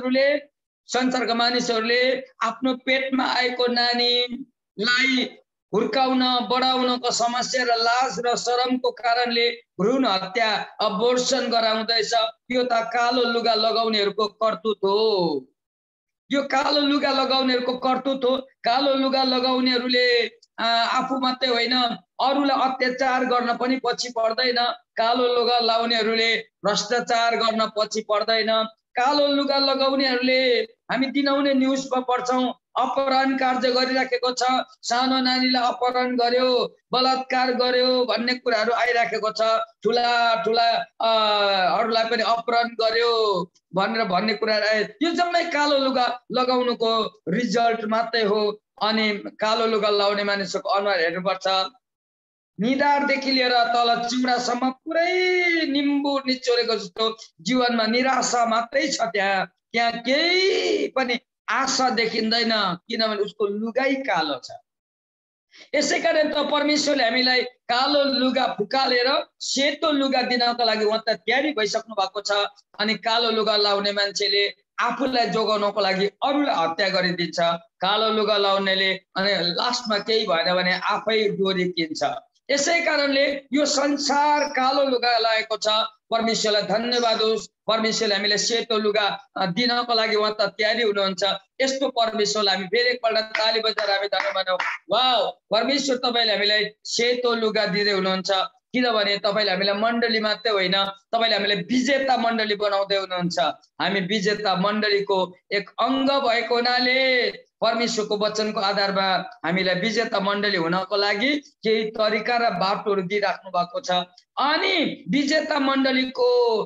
मानिसहरूले आफ्नो पेटमा आएको नानीलाई हुर्काउन बढाउनको समस्या र लाज र शरमको कारणले भ्रूण हत्या अबोर्सन गराउँदैछ। यो त कालो लुगा लगाउनेहरूको कर्तुत हो। यो कालो लुगा लगाउनेहरूको कर्तुत हो। कालो लुगा लगाउनेहरूले आफू मात्रै होइन अरूलाई अत्याचार गर्न पनि पछि पर्दैन। कालो लुगा लाउनेहरूले भ्रष्टाचार गर्न पछि पर्दैन। कालो लुगा लगाउनेहरूले हामी दिनहुँ न्युजमा पढ्छौँ अपहरण कार्य गरिराखेको छ, सानो नानीलाई अपहरण गर्यो, बलात्कार गर्यो भन्ने कुराहरू आइराखेको छ, ठुला अरूलाई पनि अपहरण गर्यो भनेर भन्ने कुराहरू आए। यो जम्मै कालो लुगा लगाउनुको रिजल्ट मात्रै हो। अनि कालो लुगा लाउने मानिसको अनुहार हेर्नुपर्छ, निधारदेखि लिएर तल चिउरासम्म पुरै निम्बु निचोरेको जस्तो जीवनमा निराशा मात्रै छ। त्यहाँ केही पनि आशा देखिँदैन, किनभने उसको लुगाई कालो छ। यसै कारण त परमेश्वरले हामीलाई कालो लुगा फुकालेर सेतो लुगा दिनको लागि उहाँ त तयारी भइसक्नु भएको छ। अनि कालो लुगा लाउने मान्छेले आफूलाई जोगाउनको लागि अरूलाई हत्या गरिदिन्छ। कालो लुगा लाउनेले अनि लास्टमा केही भएन भने आफै डोरी किन्छ। यसै कारणले यो संसार कालो लुगा लागेको छ। परमेश्वरलाई धन्यवाद होस्, परमेश्वरले हामीलाई सेतो लुगा दिनको लागि उहाँ त तयारी हुनुहुन्छ। यस्तो परमेश्वरलाई हामी फेरि एकपल्ट ताली बजाएर हामी धन्यवाद दियौँ। वाह, परमेश्वर तपाईँले हामीलाई सेतो लुगा दिँदै हुनुहुन्छ, किनभने तपाईँले हामीलाई मण्डली मात्रै होइन, तपाईँले हामीलाई विजेता मण्डली बनाउँदै हुनुहुन्छ। हामी विजेता मण्डलीको एक अङ्ग भएको हुनाले परमेश्वरको वचनको आधारमा हामीलाई विजेता मण्डली हुनको लागि केही तरिका र बाटोहरू दिइराख्नु भएको छ। अनि विजेता मण्डलीको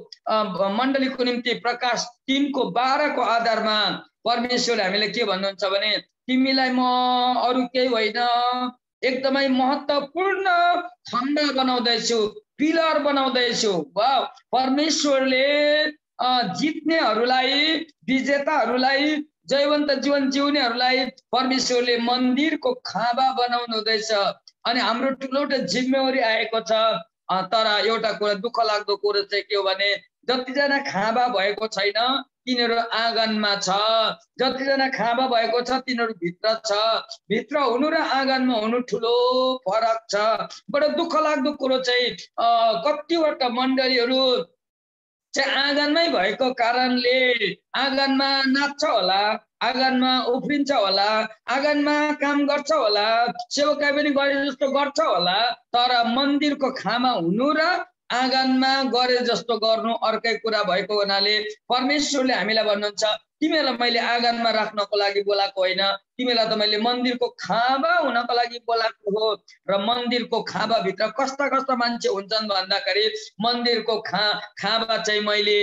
निम्ति प्रकाश 3:12 को आधारमा परमेश्वरले हामीलाई के भन्नुहुन्छ भने तिमीलाई म अरू केही होइन, एकदमै महत्त्वपूर्ण खण्ड बनाउँदैछु, पिलर बनाउँदैछु। वाह, परमेश्वरले जित्नेहरूलाई, विजेताहरूलाई, जयवन्त जीवन जिउनेहरूलाई परमेश्वरले मन्दिरको खाँबा बनाउनु हुँदैछ। अनि हाम्रो ठुलो जिम्मेवारी आएको छ। तर एउटा कुरा दुःख लाग्दो कुरो चाहिँ के हो भने जतिजना खाँबा भएको छैन तिनीहरू आँगनमा छ, जतिजना खाँबा भएको छ तिनीहरू भित्र छ। भित्र हुनु र आँगनमा हुनु ठुलो फरक छ। बडो दुःख लाग्दो कुरो चाहिँ कतिवटा मण्डलीहरू चाहिँ आँगनमै भएको कारणले आँगनमा नाच्छ होला, आँगनमा उफ्रिन्छ होला, आँगनमा काम गर्छ होला, सेवकाई पनि गरे जस्तो गर्छ होला, तर मन्दिरको खामा हुनु र आँगनमा गरे जस्तो गर्नु अर्कै कुरा भएको हुनाले परमेश्वरले हामीलाई भन्नुहुन्छ तिमीहरूलाई मैले आँगनमा राख्नको लागि बोलाएको होइन, तिमीलाई त मैले मन्दिरको खाँबा हुनको लागि बोलाएको हो। र मन्दिरको खाँबा भित्र कस्ता कस्ता मान्छे हुन्छन् भन्दाखेरि मन्दिरको खाँबा चाहिँ मैले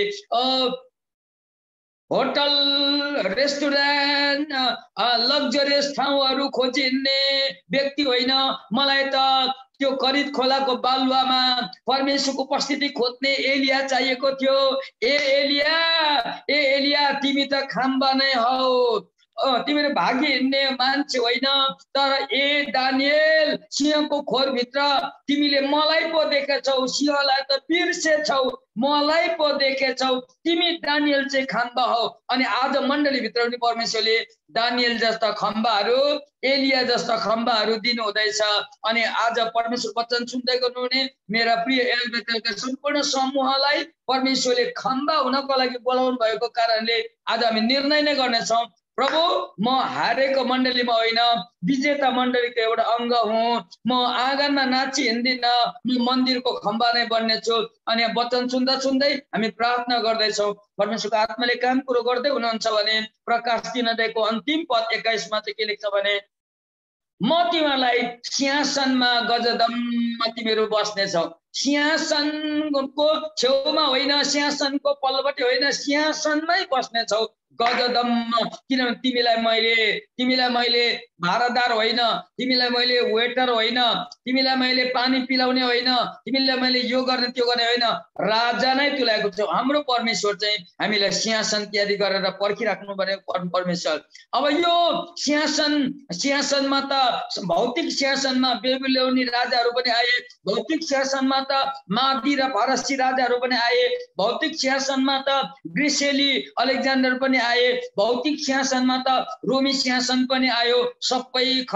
होटल, रेस्टुरेन्ट, लग्जरियस ठाउँहरू खोजिने व्यक्ति होइन। मलाई त त्यो करित खोलाको बालुवामा परमेश्वरको उपस्थिति खोज्ने एलिया चाहिएको थियो। एलिया तिमी त खाम्बा नै हौ, तिमीले भागी हिँड्ने मान्छे होइन। तर दानिएल सिंहको खोरभित्र तिमीले मलाई पो देखेछौ, सिंहलाई त बिर्सेछौ, मलाई पो देखेछौ, तिमी दानिएल चाहिँ खाम्बा हौ। अनि आज मण्डलीभित्र पनि परमेश्वरले दानिएल जस्ता खम्बाहरू, एलिया जस्ता खम्बाहरू दिनु हुँदैछ। अनि आज परमेश्वर वचन सुन्दै गर्नुहुने मेरा प्रिय एलबेथेलका सम्पूर्ण समूहलाई परमेश्वरले खम्बा हुनको लागि बोलाउनु भएको कारणले आज हामी निर्णय नै गर्नेछौँ, प्रभु म हारेको मण्डलीमा होइन, विजेता मण्डलीको एउटा अङ्ग हुँ। म आँगनमा नाची हिँड्दिन, म मन्दिरको खम्बा नै बन्नेछु। अनि वचन सुन्दा सुन्दै हामी प्रार्थना गर्दैछौँ। परमेश्वरको आत्माले काम कुरो गर्दै हुनुहुन्छ भने प्रकाश 3:को अन्तिम पद 21 मा चाहिँ के लेख्छ भने म तिमीहरूलाई सिंहासनमा गजदम्म तिमीहरू बस्नेछौ। सिंहासनको छेउमा होइन, सिंहासनको पल्लोपट्टि होइन, सिंहासनमै बस्नेछौ। गजदम्म किनभने तिमीलाई मैले भारदार होइन, तिमीलाई मैले वेटर होइन, तिमीलाई मैले पानी पिलाउने होइन, तिमीलाई मैले यो गर्ने त्यो गर्ने होइन, राजा नै तुल्याएको छु। हाम्रो परमेश्वर चाहिँ हामीलाई सिंहासन तयारी गरेर पर्खिराख्नु पर्ने परमेश्वर। अब यो सिंहासनमा त भौतिक सिंहासनमा बेबिलोनी राजाहरू पनि आए, भौतिक सिंहासनमा त मादी र फारसी राजाहरू पनि आए, भौतिक सिंहासनमा त ग्रिसेली अलेक्जेन्डर पनि आए, भौतिक सिंहासनमा त रोमी सिंहासन पनि आयो। सबै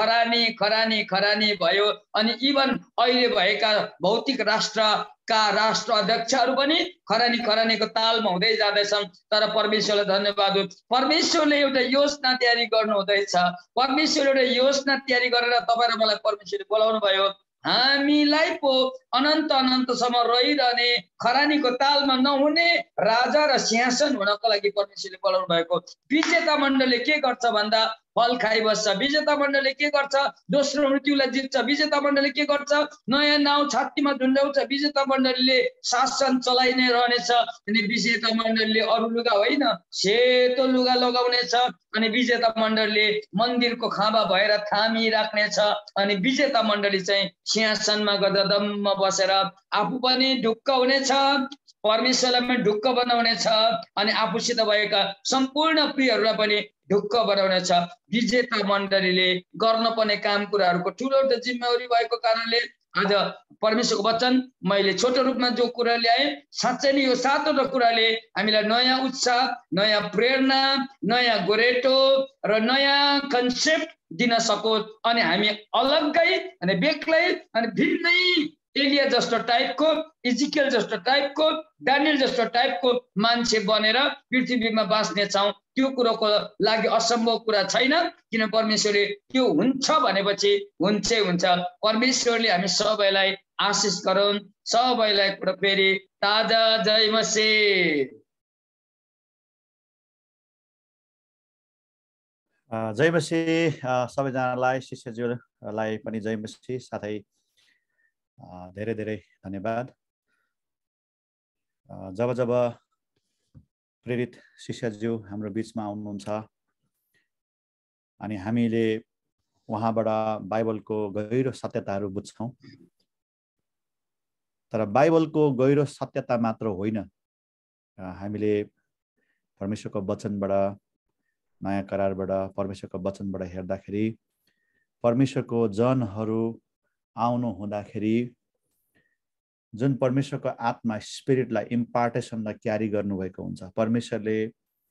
खरानी भयो। अनि इभन अहिले भएका भौतिक राष्ट्रका राष्ट्र अध्यक्षहरू पनि खरानीको तालमा हुँदै जाँदैछन्। तर परमेश्वरलाई धन्यवाद हो, परमेश्वरले एउटा योजना तयारी गर्नु हुँदैछ। परमेश्वरले एउटा योजना तयारी गरेर तपाईँ र मलाई परमेश्वरले बोलाउनु भयो। हामीलाई पो अनन्तसम्म रहिरहने, खरानीको तालमा नहुने राजा र सिंहासन हुनको लागि परमेश्वरले बोलाउनु भएको। विजेता मण्डलले के गर्छ भन्दा फल खाइबस्छ। विजेता मण्डलले के गर्छ? दोस्रो मृत्युलाई जित्छ। विजेता मण्डलले के गर्छ? नयाँ नाउँ छातीमा झुन्ड्याउँछ। विजेता मण्डलले शासन चलाइ नै रहनेछ। अनि विजेता मण्डलले अरू लुगा होइन, सेतो लुगा लगाउनेछ। अनि विजेता मण्डलले मन्दिरको खाँबा भएर थामिराख्नेछ। अनि विजेता मण्डली चाहिँ सिंहासनमा गजदम्म बसेर आफू पनि ढुक्क हुनेछ, परमेश्वरलाई पनि ढुक्क बनाउनेछ, अनि आफूसित भएका सम्पूर्ण प्रियहरूलाई पनि ढुक्क बनाउनेछ। विजेता मण्डलीले गर्नुपर्ने काम कुराहरूको ठुलो जिम्मेवारी भएको कारणले आज परमेश्वरको वचन मैले छोटो रूपमा जो कुरा ल्याएँ, साँच्चै नै यो सातवटा कुराले हामीलाई नयाँ उत्साह, नयाँ प्रेरणा, नयाँ गोरेटो र नयाँ कन्सेप्ट दिन सकोस्। अनि हामी अलग्गै अनि बेग्लै अनि भिन्नै एलिया जस्तो टाइपको, इजिकेल जस्तो टाइपको, डानियल जस्तो टाइपको मान्छे बनेर पृथ्वीमा बाँच्नेछौँ। त्यो कुरोको लागि असम्भव कुरा छैन, किन परमेश्वरले त्यो हुन्छ भनेपछि हुन्छै हुन्छ। परमेश्वरले हामी सबैलाई आशिष गरून्। सबैलाई फेरि ताजा जय मसीह। जय मसीह सबैजनालाई, शिष्यज्यूलाई पनि जय मसीह। साथै धेरै धेरै धन्यवाद। जब जब प्रेरित शिष्यज्यू हाम्रो बिचमा आउनुहुन्छ अनि हामीले उहाँबाट बाइबलको गहिरो सत्यताहरू बुझ्छौँ, तर बाइबलको गहिरो सत्यता मात्र होइन, हामीले परमेश्वरको वचनबाट, नयाँ करारबाट, परमेश्वरको वचनबाट हेर्दाखेरि परमेश्वरको जनहरू आउनु हुँदाखेरि जुन परमेश्वरको आत्मा स्पिरिटलाई, इम्पार्टेसनलाई क्यारी गर्नुभएको हुन्छ। परमेश्वरले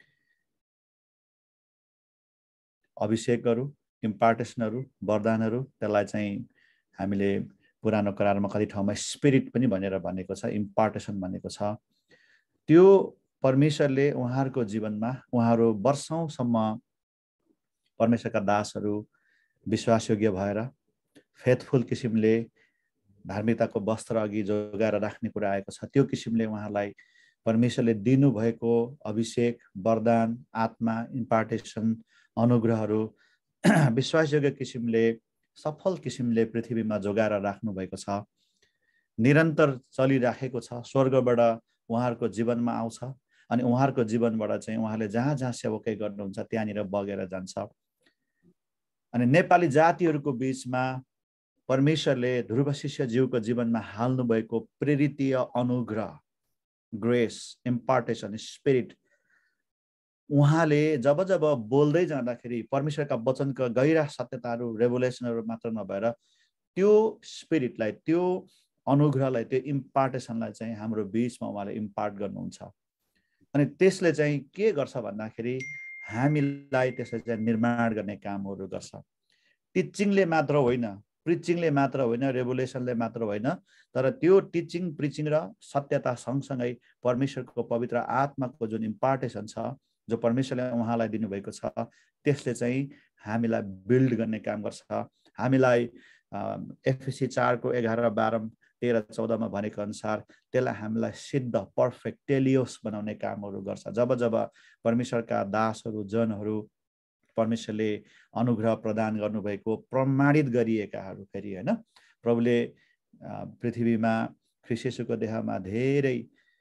अभिषेकहरू, इम्पार्टेसनहरू, वरदानहरू, त्यसलाई चाहिँ हामीले पुरानो करारमा कति ठाउँमा स्पिरिट पनि भनेर भनेको छ, इम्पार्टेसन भनेको छ। त्यो परमेश्वरले उहाँहरूको जीवनमा, उहाँहरू वर्षौंसम्म परमेश्वरका दासहरू विश्वासयोग्य भएर फेथफुल किसिमले धार्मिकताको वस्त्र अघि जोगाएर राख्ने कुरा आएको छ। त्यो किसिमले उहाँलाई परमेश्वरले दिनुभएको अभिषेक, वरदान, आत्मा, इम्पार्टेसन, अनुग्रहहरू विश्वासयोग्य किसिमले, सफल किसिमले पृथ्वीमा जोगाएर राख्नु भएको छ। निरन्तर चलिराखेको छ। स्वर्गबाट उहाँहरूको जीवनमा आउँछ अनि उहाँहरूको जीवनबाट चाहिँ उहाँले जहाँ जहाँ सेवकै गर्नुहुन्छ त्यहाँनिर बगेर जान्छ। अनि नेपाली जातिहरूको बिचमा परमेश्वरले ध्रुव शिष्यज्यूको जीवनमा हाल्नु भएको प्रेरितीय अनुग्रह, ग्रेस, इम्पार्टेसन, स्पिरिट, उहाँले जब जब बोल्दै जाँदाखेरि परमेश्वरका वचनका गहिरा सत्यताहरू, रेभोलेसनहरू मात्र नभएर त्यो स्पिरिटलाई, त्यो अनुग्रहलाई, त्यो इम्पार्टेसनलाई चाहिँ हाम्रो बिचमा उहाँले इम्पार्ट गर्नुहुन्छ। अनि त्यसले चाहिँ के गर्छ भन्दाखेरि हामीलाई त्यसले चाहिँ निर्माण गर्ने कामहरू गर्छ। टिचिङले मात्र होइन, प्रिचिङले मात्र होइन, रेभोलेसनले मात्र होइन, तर त्यो टिचिङ, प्रिचिङ र सत्यता सँगसँगै परमेश्वरको पवित्र आत्माको जुन इम्पार्टेसन छ, जो परमेश्वरले उहाँलाई दिनुभएको छ, त्यसले चाहिँ हामीलाई बिल्ड गर्ने काम गर्छ। हामीलाई एफएसी 4 11, 12, 13, 14 भनेको अनुसार त्यसलाई हामीलाई सिद्ध, पर्फेक्ट, टेलियोस बनाउने कामहरू गर्छ। जब जब परमेश्वरका दासहरू, जनहरू परमेश्वरले अनुग्रह प्रदान गर्नुभएको प्रमाणित गरिएकाहरू, फेरि होइन, प्रभुले पृथ्वीमा ख्रीष्ट येशूको देहमा धेरै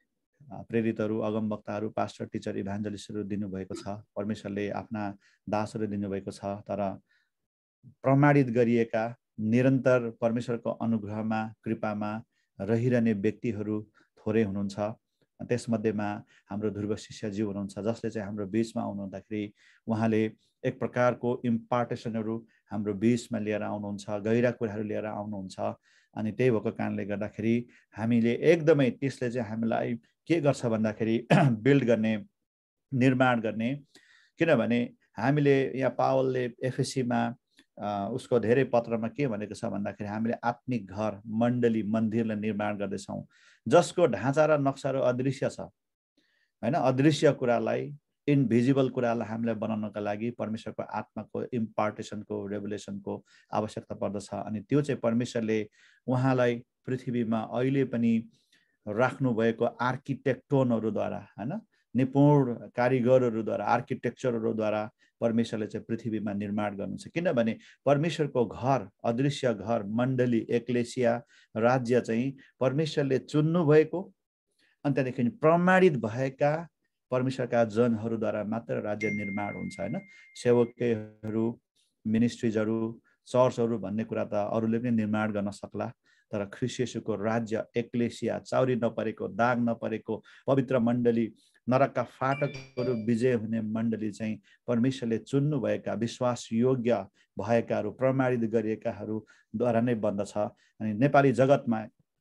प्रेरितहरू, अगमवक्ताहरू, पास्टर, टिचर, इभान्जलिस्टहरू दिनुभएको छ। परमेश्वरले आफ्ना दासहरू दिनुभएको छ। तर प्रमाणित गरिएका, निरन्तर परमेश्वरको अनुग्रहमा, कृपामा रहिरहने व्यक्तिहरू थोरै हुनुहुन्छ। त्यसमध्येमा हाम्रो ध्रुव शिष्यज्यू हुनुहुन्छ, जसले चाहिँ हाम्रो बीचमा आउनुहुँदाखेरि उहाँले एक प्रकारको इम्पार्टेसनहरू हाम्रो बीचमा लिएर आउनुहुन्छ, गहिरा कुराहरू लिएर आउनुहुन्छ। अनि त्यही भएको कारणले गर्दाखेरि हामीले एकदमै त्यसले चाहिँ हामीलाई के गर्छ भन्दाखेरि बिल्ड गर्ने, निर्माण गर्ने। किनभने हामीले यहाँ पावलले एफएसीमा उसको धेरै पत्रमा के भनेको छ भन्दाखेरि हामीले आत्मिक घर, मण्डली, मन्दिरलाई निर्माण गर्दैछौँ, जसको ढाँचा र नक्साहरू अदृश्य छ हैन। अदृश्य कुरालाई, इनभिजिबल कुरालाई हामीलाई बनाउनका लागि परमेश्वरको आत्माको इम्पार्टेसनको, रेभुलेसनको आवश्यकता पर्दछ। अनि त्यो चाहिँ परमेश्वरले उहाँलाई पृथ्वीमा अहिले पनि राख्नु भएको आर्किटेक्टोनहरूद्वारा हैन, निपुण कारिगरहरूद्वारा, आर्किटेक्चरहरूद्वारा परमेश्वरले चाहिँ पृथ्वीमा निर्माण गर्नुहुन्छ। किनभने परमेश्वरको घर, अदृश्य घर, मण्डली, एक्लेसिया, राज्य चाहिँ परमेश्वरले चुन्नु भएको अनि त्यहाँदेखि प्रमाणित भएका परमेश्वरका जनहरूद्वारा मात्र राज्य निर्माण हुन्छ हैन। सेवकहरू, मिनिस्ट्रिजहरू, चर्चहरू भन्ने कुरा त अरूले पनि निर्माण गर्न सक्ला, तर ख्रीष्ट येशूको राज्य, एक्लेसिया, चाउरी नपरेको, दाग नपरेको पवित्र मण्डली, नरकका फाटकहरू विजय हुने मण्डली चाहिँ परमेश्वरले चुन्नु भएका, विश्वास योग्य भएकाहरू, प्रमाणित गरिएकाहरूद्वारा नै बन्दछ। अनि नेपाली जगतमा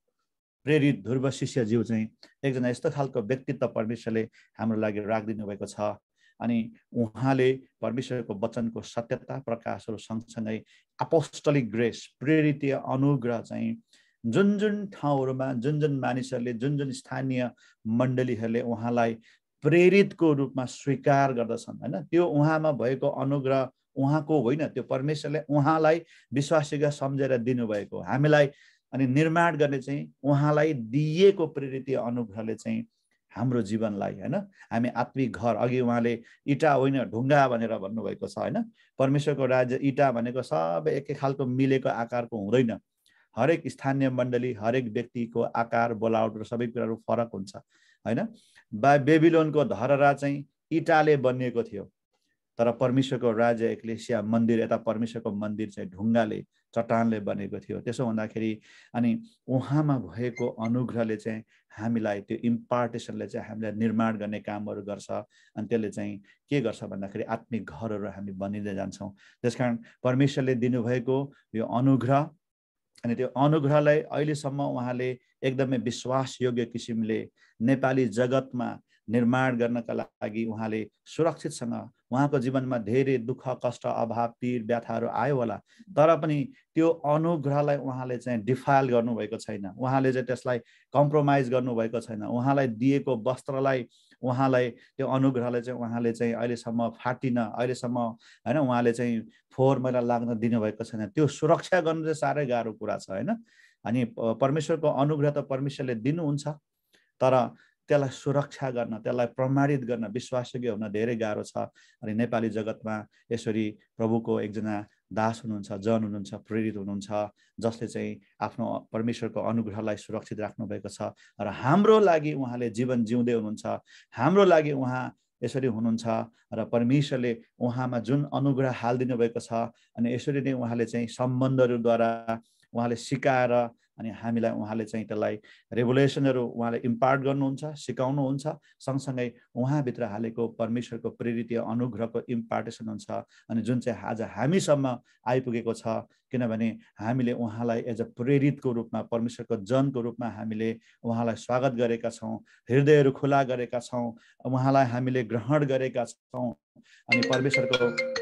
प्रेरित ध्रुव शिष्यज्यू चाहिँ एकजना यस्तो खालको व्यक्तित्व परमेश्वरले हाम्रो लागि राखिदिनु भएको छ। अनि उहाँले परमेश्वरको वचनको सत्यता, प्रकाशहरू सँगसँगै अपोस्टलिक ग्रेस, प्रेरितीय अनुग्रह चाहिँ जुन जुन ठाउँहरूमा, जुन जुन मानिसहरूले, जुन जुन स्थानीय मण्डलीहरूले उहाँलाई प्रेरितको रूपमा स्वीकार गर्दछन् हैन, त्यो उहाँमा भएको अनुग्रह उहाँको होइन, त्यो परमेश्वरले उहाँलाई विश्वासयोग्य सम्झेर दिनुभएको, हामीलाई अनि निर्माण गर्ने चाहिँ उहाँलाई दिएको प्रेरितीय अनुग्रहले चाहिँ हाम्रो जीवनलाई हैन, हामी आत्मिक घर, अघि उहाँले इटा होइन ढुङ्गा भनेर भन्नुभएको छ हैन। परमेश्वरको राज्य इटा भनेको सबै एकै खालको मिलेको आकारको हुँदैन। हरेक स्थानीय मण्डली, हरेक व्यक्तिको आकार, बोलावट र सबै कुराहरू फरक हुन्छ हैन। बेबिलोनको धरहरा चाहिँ इटाले बनिएको थियो, तर परमेश्वरको राज्य, एक्लेसिया, मन्दिर, यता परमेश्वरको मन्दिर चाहिँ ढुङ्गाले, चट्टानले बनेको थियो। त्यसो हुँदाखेरि अनि उहाँमा भएको अनुग्रहले चाहिँ हामीलाई, त्यो इम्पार्टेसनले चाहिँ हामीलाई निर्माण गर्ने कामहरू गर्छ। अनि त्यसले चाहिँ के गर्छ भन्दाखेरि आत्मिक घरहरू हामी बनिँदै जान्छौँ। त्यसकारण परमेश्वरले दिनुभएको यो अनुग्रह, अनि त्यो अनुग्रहलाई अहिलेसम्म उहाँले एकदमै विश्वासयोग्य किसिमले नेपाली जगतमा निर्माण गर्नका लागि उहाँले सुरक्षितसँग, उहाँको जीवनमा धेरै दुःख, कष्ट, अभाव, पीड, व्यथाहरू आयो होला, तर पनि त्यो अनुग्रहलाई उहाँले चाहिँ डिफाइल गर्नुभएको छैन, उहाँले चाहिँ त्यसलाई कम्प्रोमाइज गर्नुभएको छैन। उहाँलाई दिएको वस्त्रलाई, उहाँलाई त्यो अनुग्रहलाई चाहिँ उहाँले चाहिँ अहिलेसम्म फाटिन, अहिलेसम्म हैन उहाँले चाहिँ फोहोर मैला लाग्न दिनुभएको छैन। त्यो सुरक्षा गर्नु चाहिँ साह्रै गाह्रो कुरा छ हैन। अनि परमेश्वरको अनुग्रह त परमेश्वरले दिनुहुन्छ, तर त्यसलाई सुरक्षा गर्न, त्यसलाई प्रमाणित गर्न, विश्वासयोग्य हुन धेरै गाह्रो छ। अनि नेपाली जगतमा यसरी प्रभुको एकजना दास हुनुहुन्छ, जन हुनुहुन्छ, प्रेरित हुनुहुन्छ, जसले चाहिँ आफ्नो परमेश्वरको अनुग्रहलाई सुरक्षित राख्नुभएको छ। र हाम्रो लागि उहाँले जीवन जिउँदै हुनुहुन्छ, हाम्रो लागि उहाँ यसरी हुनुहुन्छ। र परमेश्वरले उहाँमा जुन अनुग्रह हालिदिनु भएको छ, अनि यसरी नै उहाँले चाहिँ सम्बन्धहरूद्वारा उहाँले सिकाएर अनि हामीलाई उहाँले चाहिँ त्यसलाई रेभुलेसनहरू उहाँले इम्पार्ट गर्नुहुन्छ, सिकाउनुहुन्छ। सँगसँगै उहाँभित्र हालेको परमेश्वरको प्रेरितीय अनुग्रहको इम्पार्टेसन हुन्छ, अनि जुन चाहिँ आज हामीसम्म आइपुगेको छ। किनभने हामीले उहाँलाई एज अ प्रेरितको रूपमा, परमेश्वरको जनको रूपमा हामीले उहाँलाई स्वागत गरेका छौँ, हृदयहरू खुला गरेका छौँ, उहाँलाई हामीले ग्रहण गरेका छौँ। अनि परमेश्वरको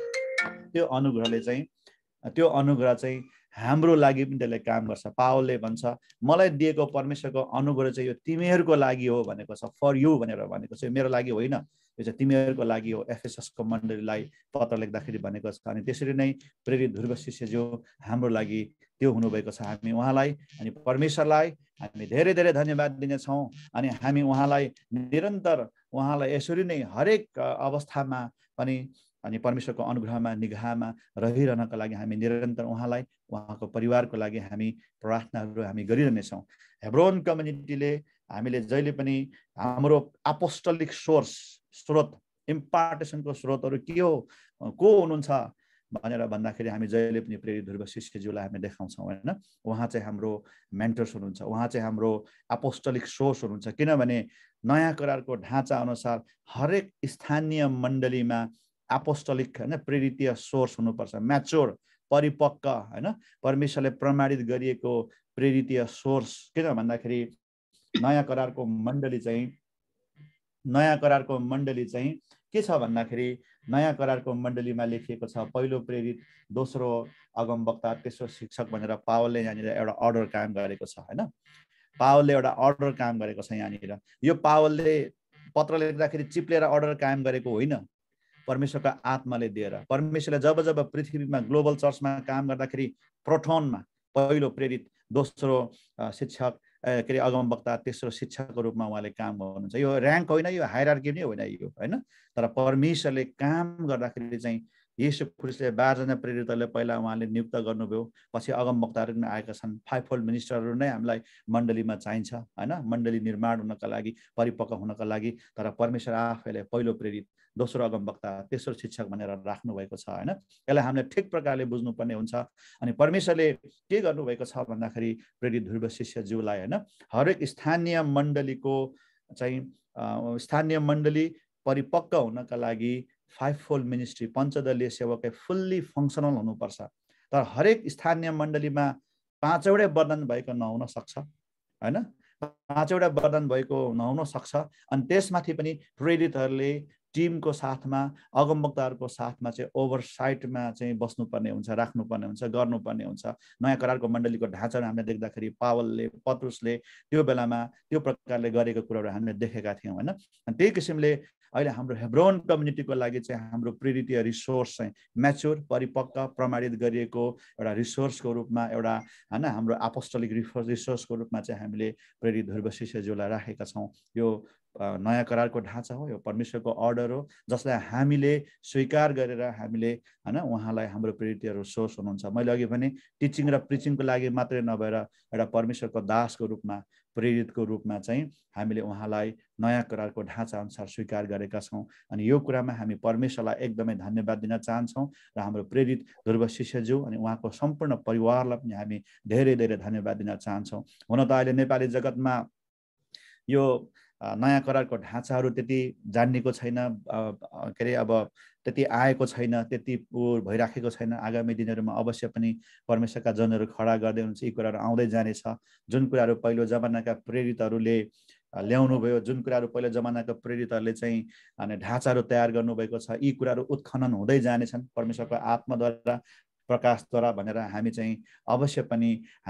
त्यो अनुग्रहले चाहिँ, त्यो अनुग्रह चाहिँ हाम्रो लागि पनि त्यसले काम गर्छ। पावलले भन्छ, मलाई दिएको परमेश्वरको अनुग्रह चाहिँ यो तिमीहरूको लागि हो भनेको छ, फर यु भनेर भनेको छ, मेरो लागि होइन, यो चाहिँ तिमीहरूको लागि हो, एफएससको मण्डलीलाई पत्र लेख्दाखेरि भनेको छ। अनि त्यसरी नै प्रेरित ध्रुव शिष्यज्यू हाम्रो लागि त्यो हुनुभएको छ। हामी उहाँलाई अनि परमेश्वरलाई हामी धेरै धेरै धन्यवाद दिनेछौँ। अनि हामी उहाँलाई निरन्तर, उहाँलाई यसरी नै हरेक अवस्थामा पनि अनि परमेश्वरको अनुग्रहमा, निगाहमा रहिरहनका लागि हामी निरन्तर उहाँलाई, उहाँको परिवारको लागि हामी प्रार्थनाहरू हामी गरिरहनेछौँ। हेब्रोन कम्युनिटीले हामीले जहिले पनि हाम्रो अपोस्टलिक स्रोत इम्पार्टेसनको स्रोतहरू के हो, को हुनुहुन्छ भनेर भन्दाखेरि हामी जहिले पनि प्रेरित ध्रुव शिष्यज्यूलाई हामी देखाउँछौँ होइन। उहाँ चाहिँ हाम्रो मेन्टर्स हुनुहुन्छ, उहाँ चाहिँ हाम्रो अपोस्टलिक सोर्स हुनुहुन्छ। किनभने नयाँ करारको ढाँचा अनुसार हरेक स्थानीय मण्डलीमा अपोस्टलिक होइन प्रेरितीय सोर्स हुनुपर्छ, म्याच्योर परिपक्व होइन परमेश्वरले प्रमाणित गरिएको प्रेरितीय सोर्स। किन भन्दाखेरि नयाँ करारको मण्डली चाहिँ के छ भन्दाखेरि नयाँ करारको मण्डलीमा लेखिएको छ पहिलो प्रेरित, दोस्रो अगमवक्ता, तेस्रो शिक्षक भनेर पावलले यहाँनिर एउटा अर्डर कायम गरेको छ होइन। पावलले एउटा अर्डर कायम गरेको छ यहाँनिर। यो पावलले पत्र लेख्दाखेरि चिप्लेर अर्डर कायम गरेको होइन, परमेश्वरका आत्माले दिएर। परमेश्वरले जब जब पृथ्वीमा ग्लोबल चर्चमा काम गर्दाखेरि प्रोटोनमा पहिलो प्रेरित, दोस्रो शिक्षक के अरे अगमवक्ता, तेस्रो शिक्षकको रूपमा उहाँले काम गर्नुहुन्छ। यो र्याङ्क होइन, यो हायरार्की नै होइन यो होइन। तर परमेश्वरले काम गर्दाखेरि चाहिँ येशू ख्रीष्टले 12 जना प्रेरितहरूले पहिला उहाँले नियुक्त गर्नुभयो, पछि अगमवक्ताहरू पनि आएका छन्। 5 फोल्ड मिनिस्टरहरू नै हामीलाई मण्डलीमा चाहिन्छ होइन, मण्डली निर्माण हुनका लागि, परिपक्व हुनका लागि। तर परमेश्वर आफैले पहिलो प्रेरित, दोस्रो अगमवक्ता, तेस्रो शिक्षक भनेर राख्नुभएको छ होइन। यसलाई हामीले ठिक प्रकारले बुझ्नुपर्ने हुन्छ। अनि परमेश्वरले के गर्नुभएको छ भन्दाखेरि प्रेरित ध्रुव शिष्यज्यूलाई होइन हरेक स्थानीय मण्डलीको चाहिँ स्थानीय मण्डली परिपक्व हुनका लागि 5 फोल्ड मिनिस्ट्री, पञ्चदलीय सेवकै फुल्ली फङ्सनल हुनुपर्छ। तर हरेक स्थानीय मण्डलीमा 5वटै वरदान भएको नहुन सक्छ होइन, 5वटा वरदान भएको नहुन सक्छ। अनि त्यसमाथि पनि प्रेरितहरूले टिमको साथमा, अगमवक्ताहरूको साथमा चाहिँ ओभरसाइटमा चाहिँ बस्नुपर्ने हुन्छ, राख्नुपर्ने हुन्छ, गर्नुपर्ने हुन्छ। नयाँ करारको मण्डलीको ढाँचामा हामीले देख्दाखेरि पावलले, पत्रुसले त्यो बेलामा त्यो प्रकारले गरेको कुराहरू हामीले देखेका थियौँ होइन। अनि त्यही किसिमले अहिले हाम्रो हेब्रोन कम्युनिटीको लागि चाहिँ हाम्रो प्रेरितीय रिसोर्स चाहिँ म्याच्योर, परिपक्व, प्रमाणित गरिएको एउटा रिसोर्सको रूपमा, एउटा होइन हाम्रो अपोस्टलिक रिसोर्सको रूपमा चाहिँ हामीले प्रेरित ध्रुव शिष्यज्यूलाई राखेका छौँ। यो नयाँ करारको ढाँचा हो, यो परमेश्वरको अर्डर हो, जसलाई हामीले स्वीकार गरेर हामीले होइन उहाँलाई हाम्रो प्रेरितीय रिसोर्स हुनुहुन्छ। मैले अघि भने टिचिङ र प्रिचिङको लागि मात्रै नभएर एउटा परमेश्वरको दासको रूपमा, प्रेरितको रूपमा चाहिँ हामीले उहाँलाई नयाँ करारको ढाँचा अनुसार स्वीकार गरेका छौँ। अनि यो कुरामा हामी परमेश्वरलाई एकदमै धन्यवाद दिन चाहन्छौँ र हाम्रो प्रेरित ध्रुव शिष्यज्यू अनि उहाँको सम्पूर्ण परिवारलाई पनि हामी धेरै धेरै धन्यवाद दिन चाहन्छौँ। हुन त अहिले नेपाली जगतमा यो नयाँ करारको ढाँचाहरू त्यति जानिएको छैन, के अरे अब त्यति आएको छैन, त्यति भइराखेको छैन। आगामी दिनहरूमा अवश्य पनि परमेश्वरका जनहरू खडा गर्दै हुनुहुन्छ, यी कुराहरू आउँदै जानेछ। जुन कुराहरू पहिलो जमानाका प्रेरितहरूले ल्याउनु भयो, जुन कुराहरू पहिलो जमानाका प्रेरितहरूले चाहिँ ढाँचाहरू तयार गर्नुभएको छ, यी कुराहरू उत्खनन हुँदै जानेछन् परमेश्वरको आत्माद्वारा, प्रकाशद्वारा भनेर हामी चाहिँ अवश्य पनि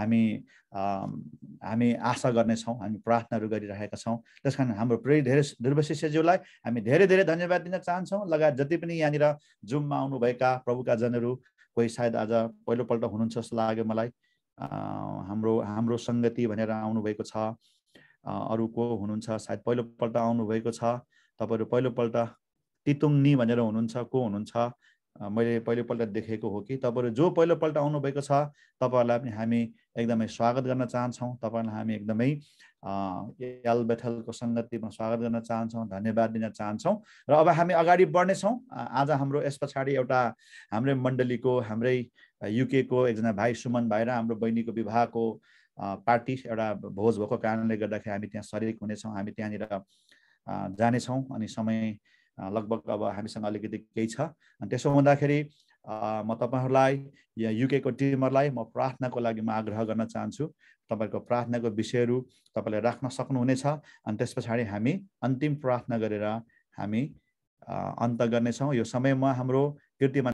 हामी आशा गर्नेछौँ, हामी प्रार्थनाहरू गरिरहेका छौँ। त्यस कारण हाम्रो प्रेरित ध्रुव शिष्यज्यूलाई हामी धेरै धेरै धन्यवाद दिन चाहन्छौँ। लगायत जति पनि यहाँनिर जुममा आउनुभएका प्रभुका जनहरू, कोही सायद आज पहिलोपल्ट हुनुहुन्छ जस्तो लाग्यो मलाई, हाम्रो सङ्गति भनेर आउनुभएको छ, अरू को हुनुहुन्छ सायद पहिलोपल्ट आउनुभएको छ, तपाईँहरू पहिलोपल्ट तितुङ्नी भनेर हुनुहुन्छ, को हुनुहुन्छ मैले पहिलोपल्ट देखेको हो कि तपाईँहरू जो पहिलोपल्ट आउनुभएको छ तपाईँहरूलाई पनि हामी एकदमै स्वागत गर्न चाहन्छौँ। तपाईँहरूलाई हामी एकदमै एलबेथलको सङ्गतिमा स्वागत गर्न चाहन्छौँ, धन्यवाद दिन चाहन्छौँ। र अब हामी अगाडि बढ्नेछौँ। आज हाम्रो यस पछाडि एउटा हाम्रै मण्डलीको, हाम्रै युकेको एकजना भाइ सुमन भाइ र हाम्रो बहिनीको विवाहको पार्टी एउटा भोज भएको कारणले गर्दाखेरि हामी त्यहाँ सरिक हुनेछौँ, हामी त्यहाँनिर जानेछौँ। अनि समय लगभग अब हामीसँग अलिकति केही छ। अनि त्यसो हुँदाखेरि म तपाईँहरूलाई या युकेको टिमहरूलाई म प्रार्थनाको लागि म आग्रह गर्न चाहन्छु। तपाईँको प्रार्थनाको विषयहरू तपाईँले राख्न सक्नुहुनेछ। अनि त्यस पछाडि हामी अन्तिम प्रार्थना गरेर हामी अन्त गर्नेछौँ। यो समयमा हाम्रो कीर्तिमान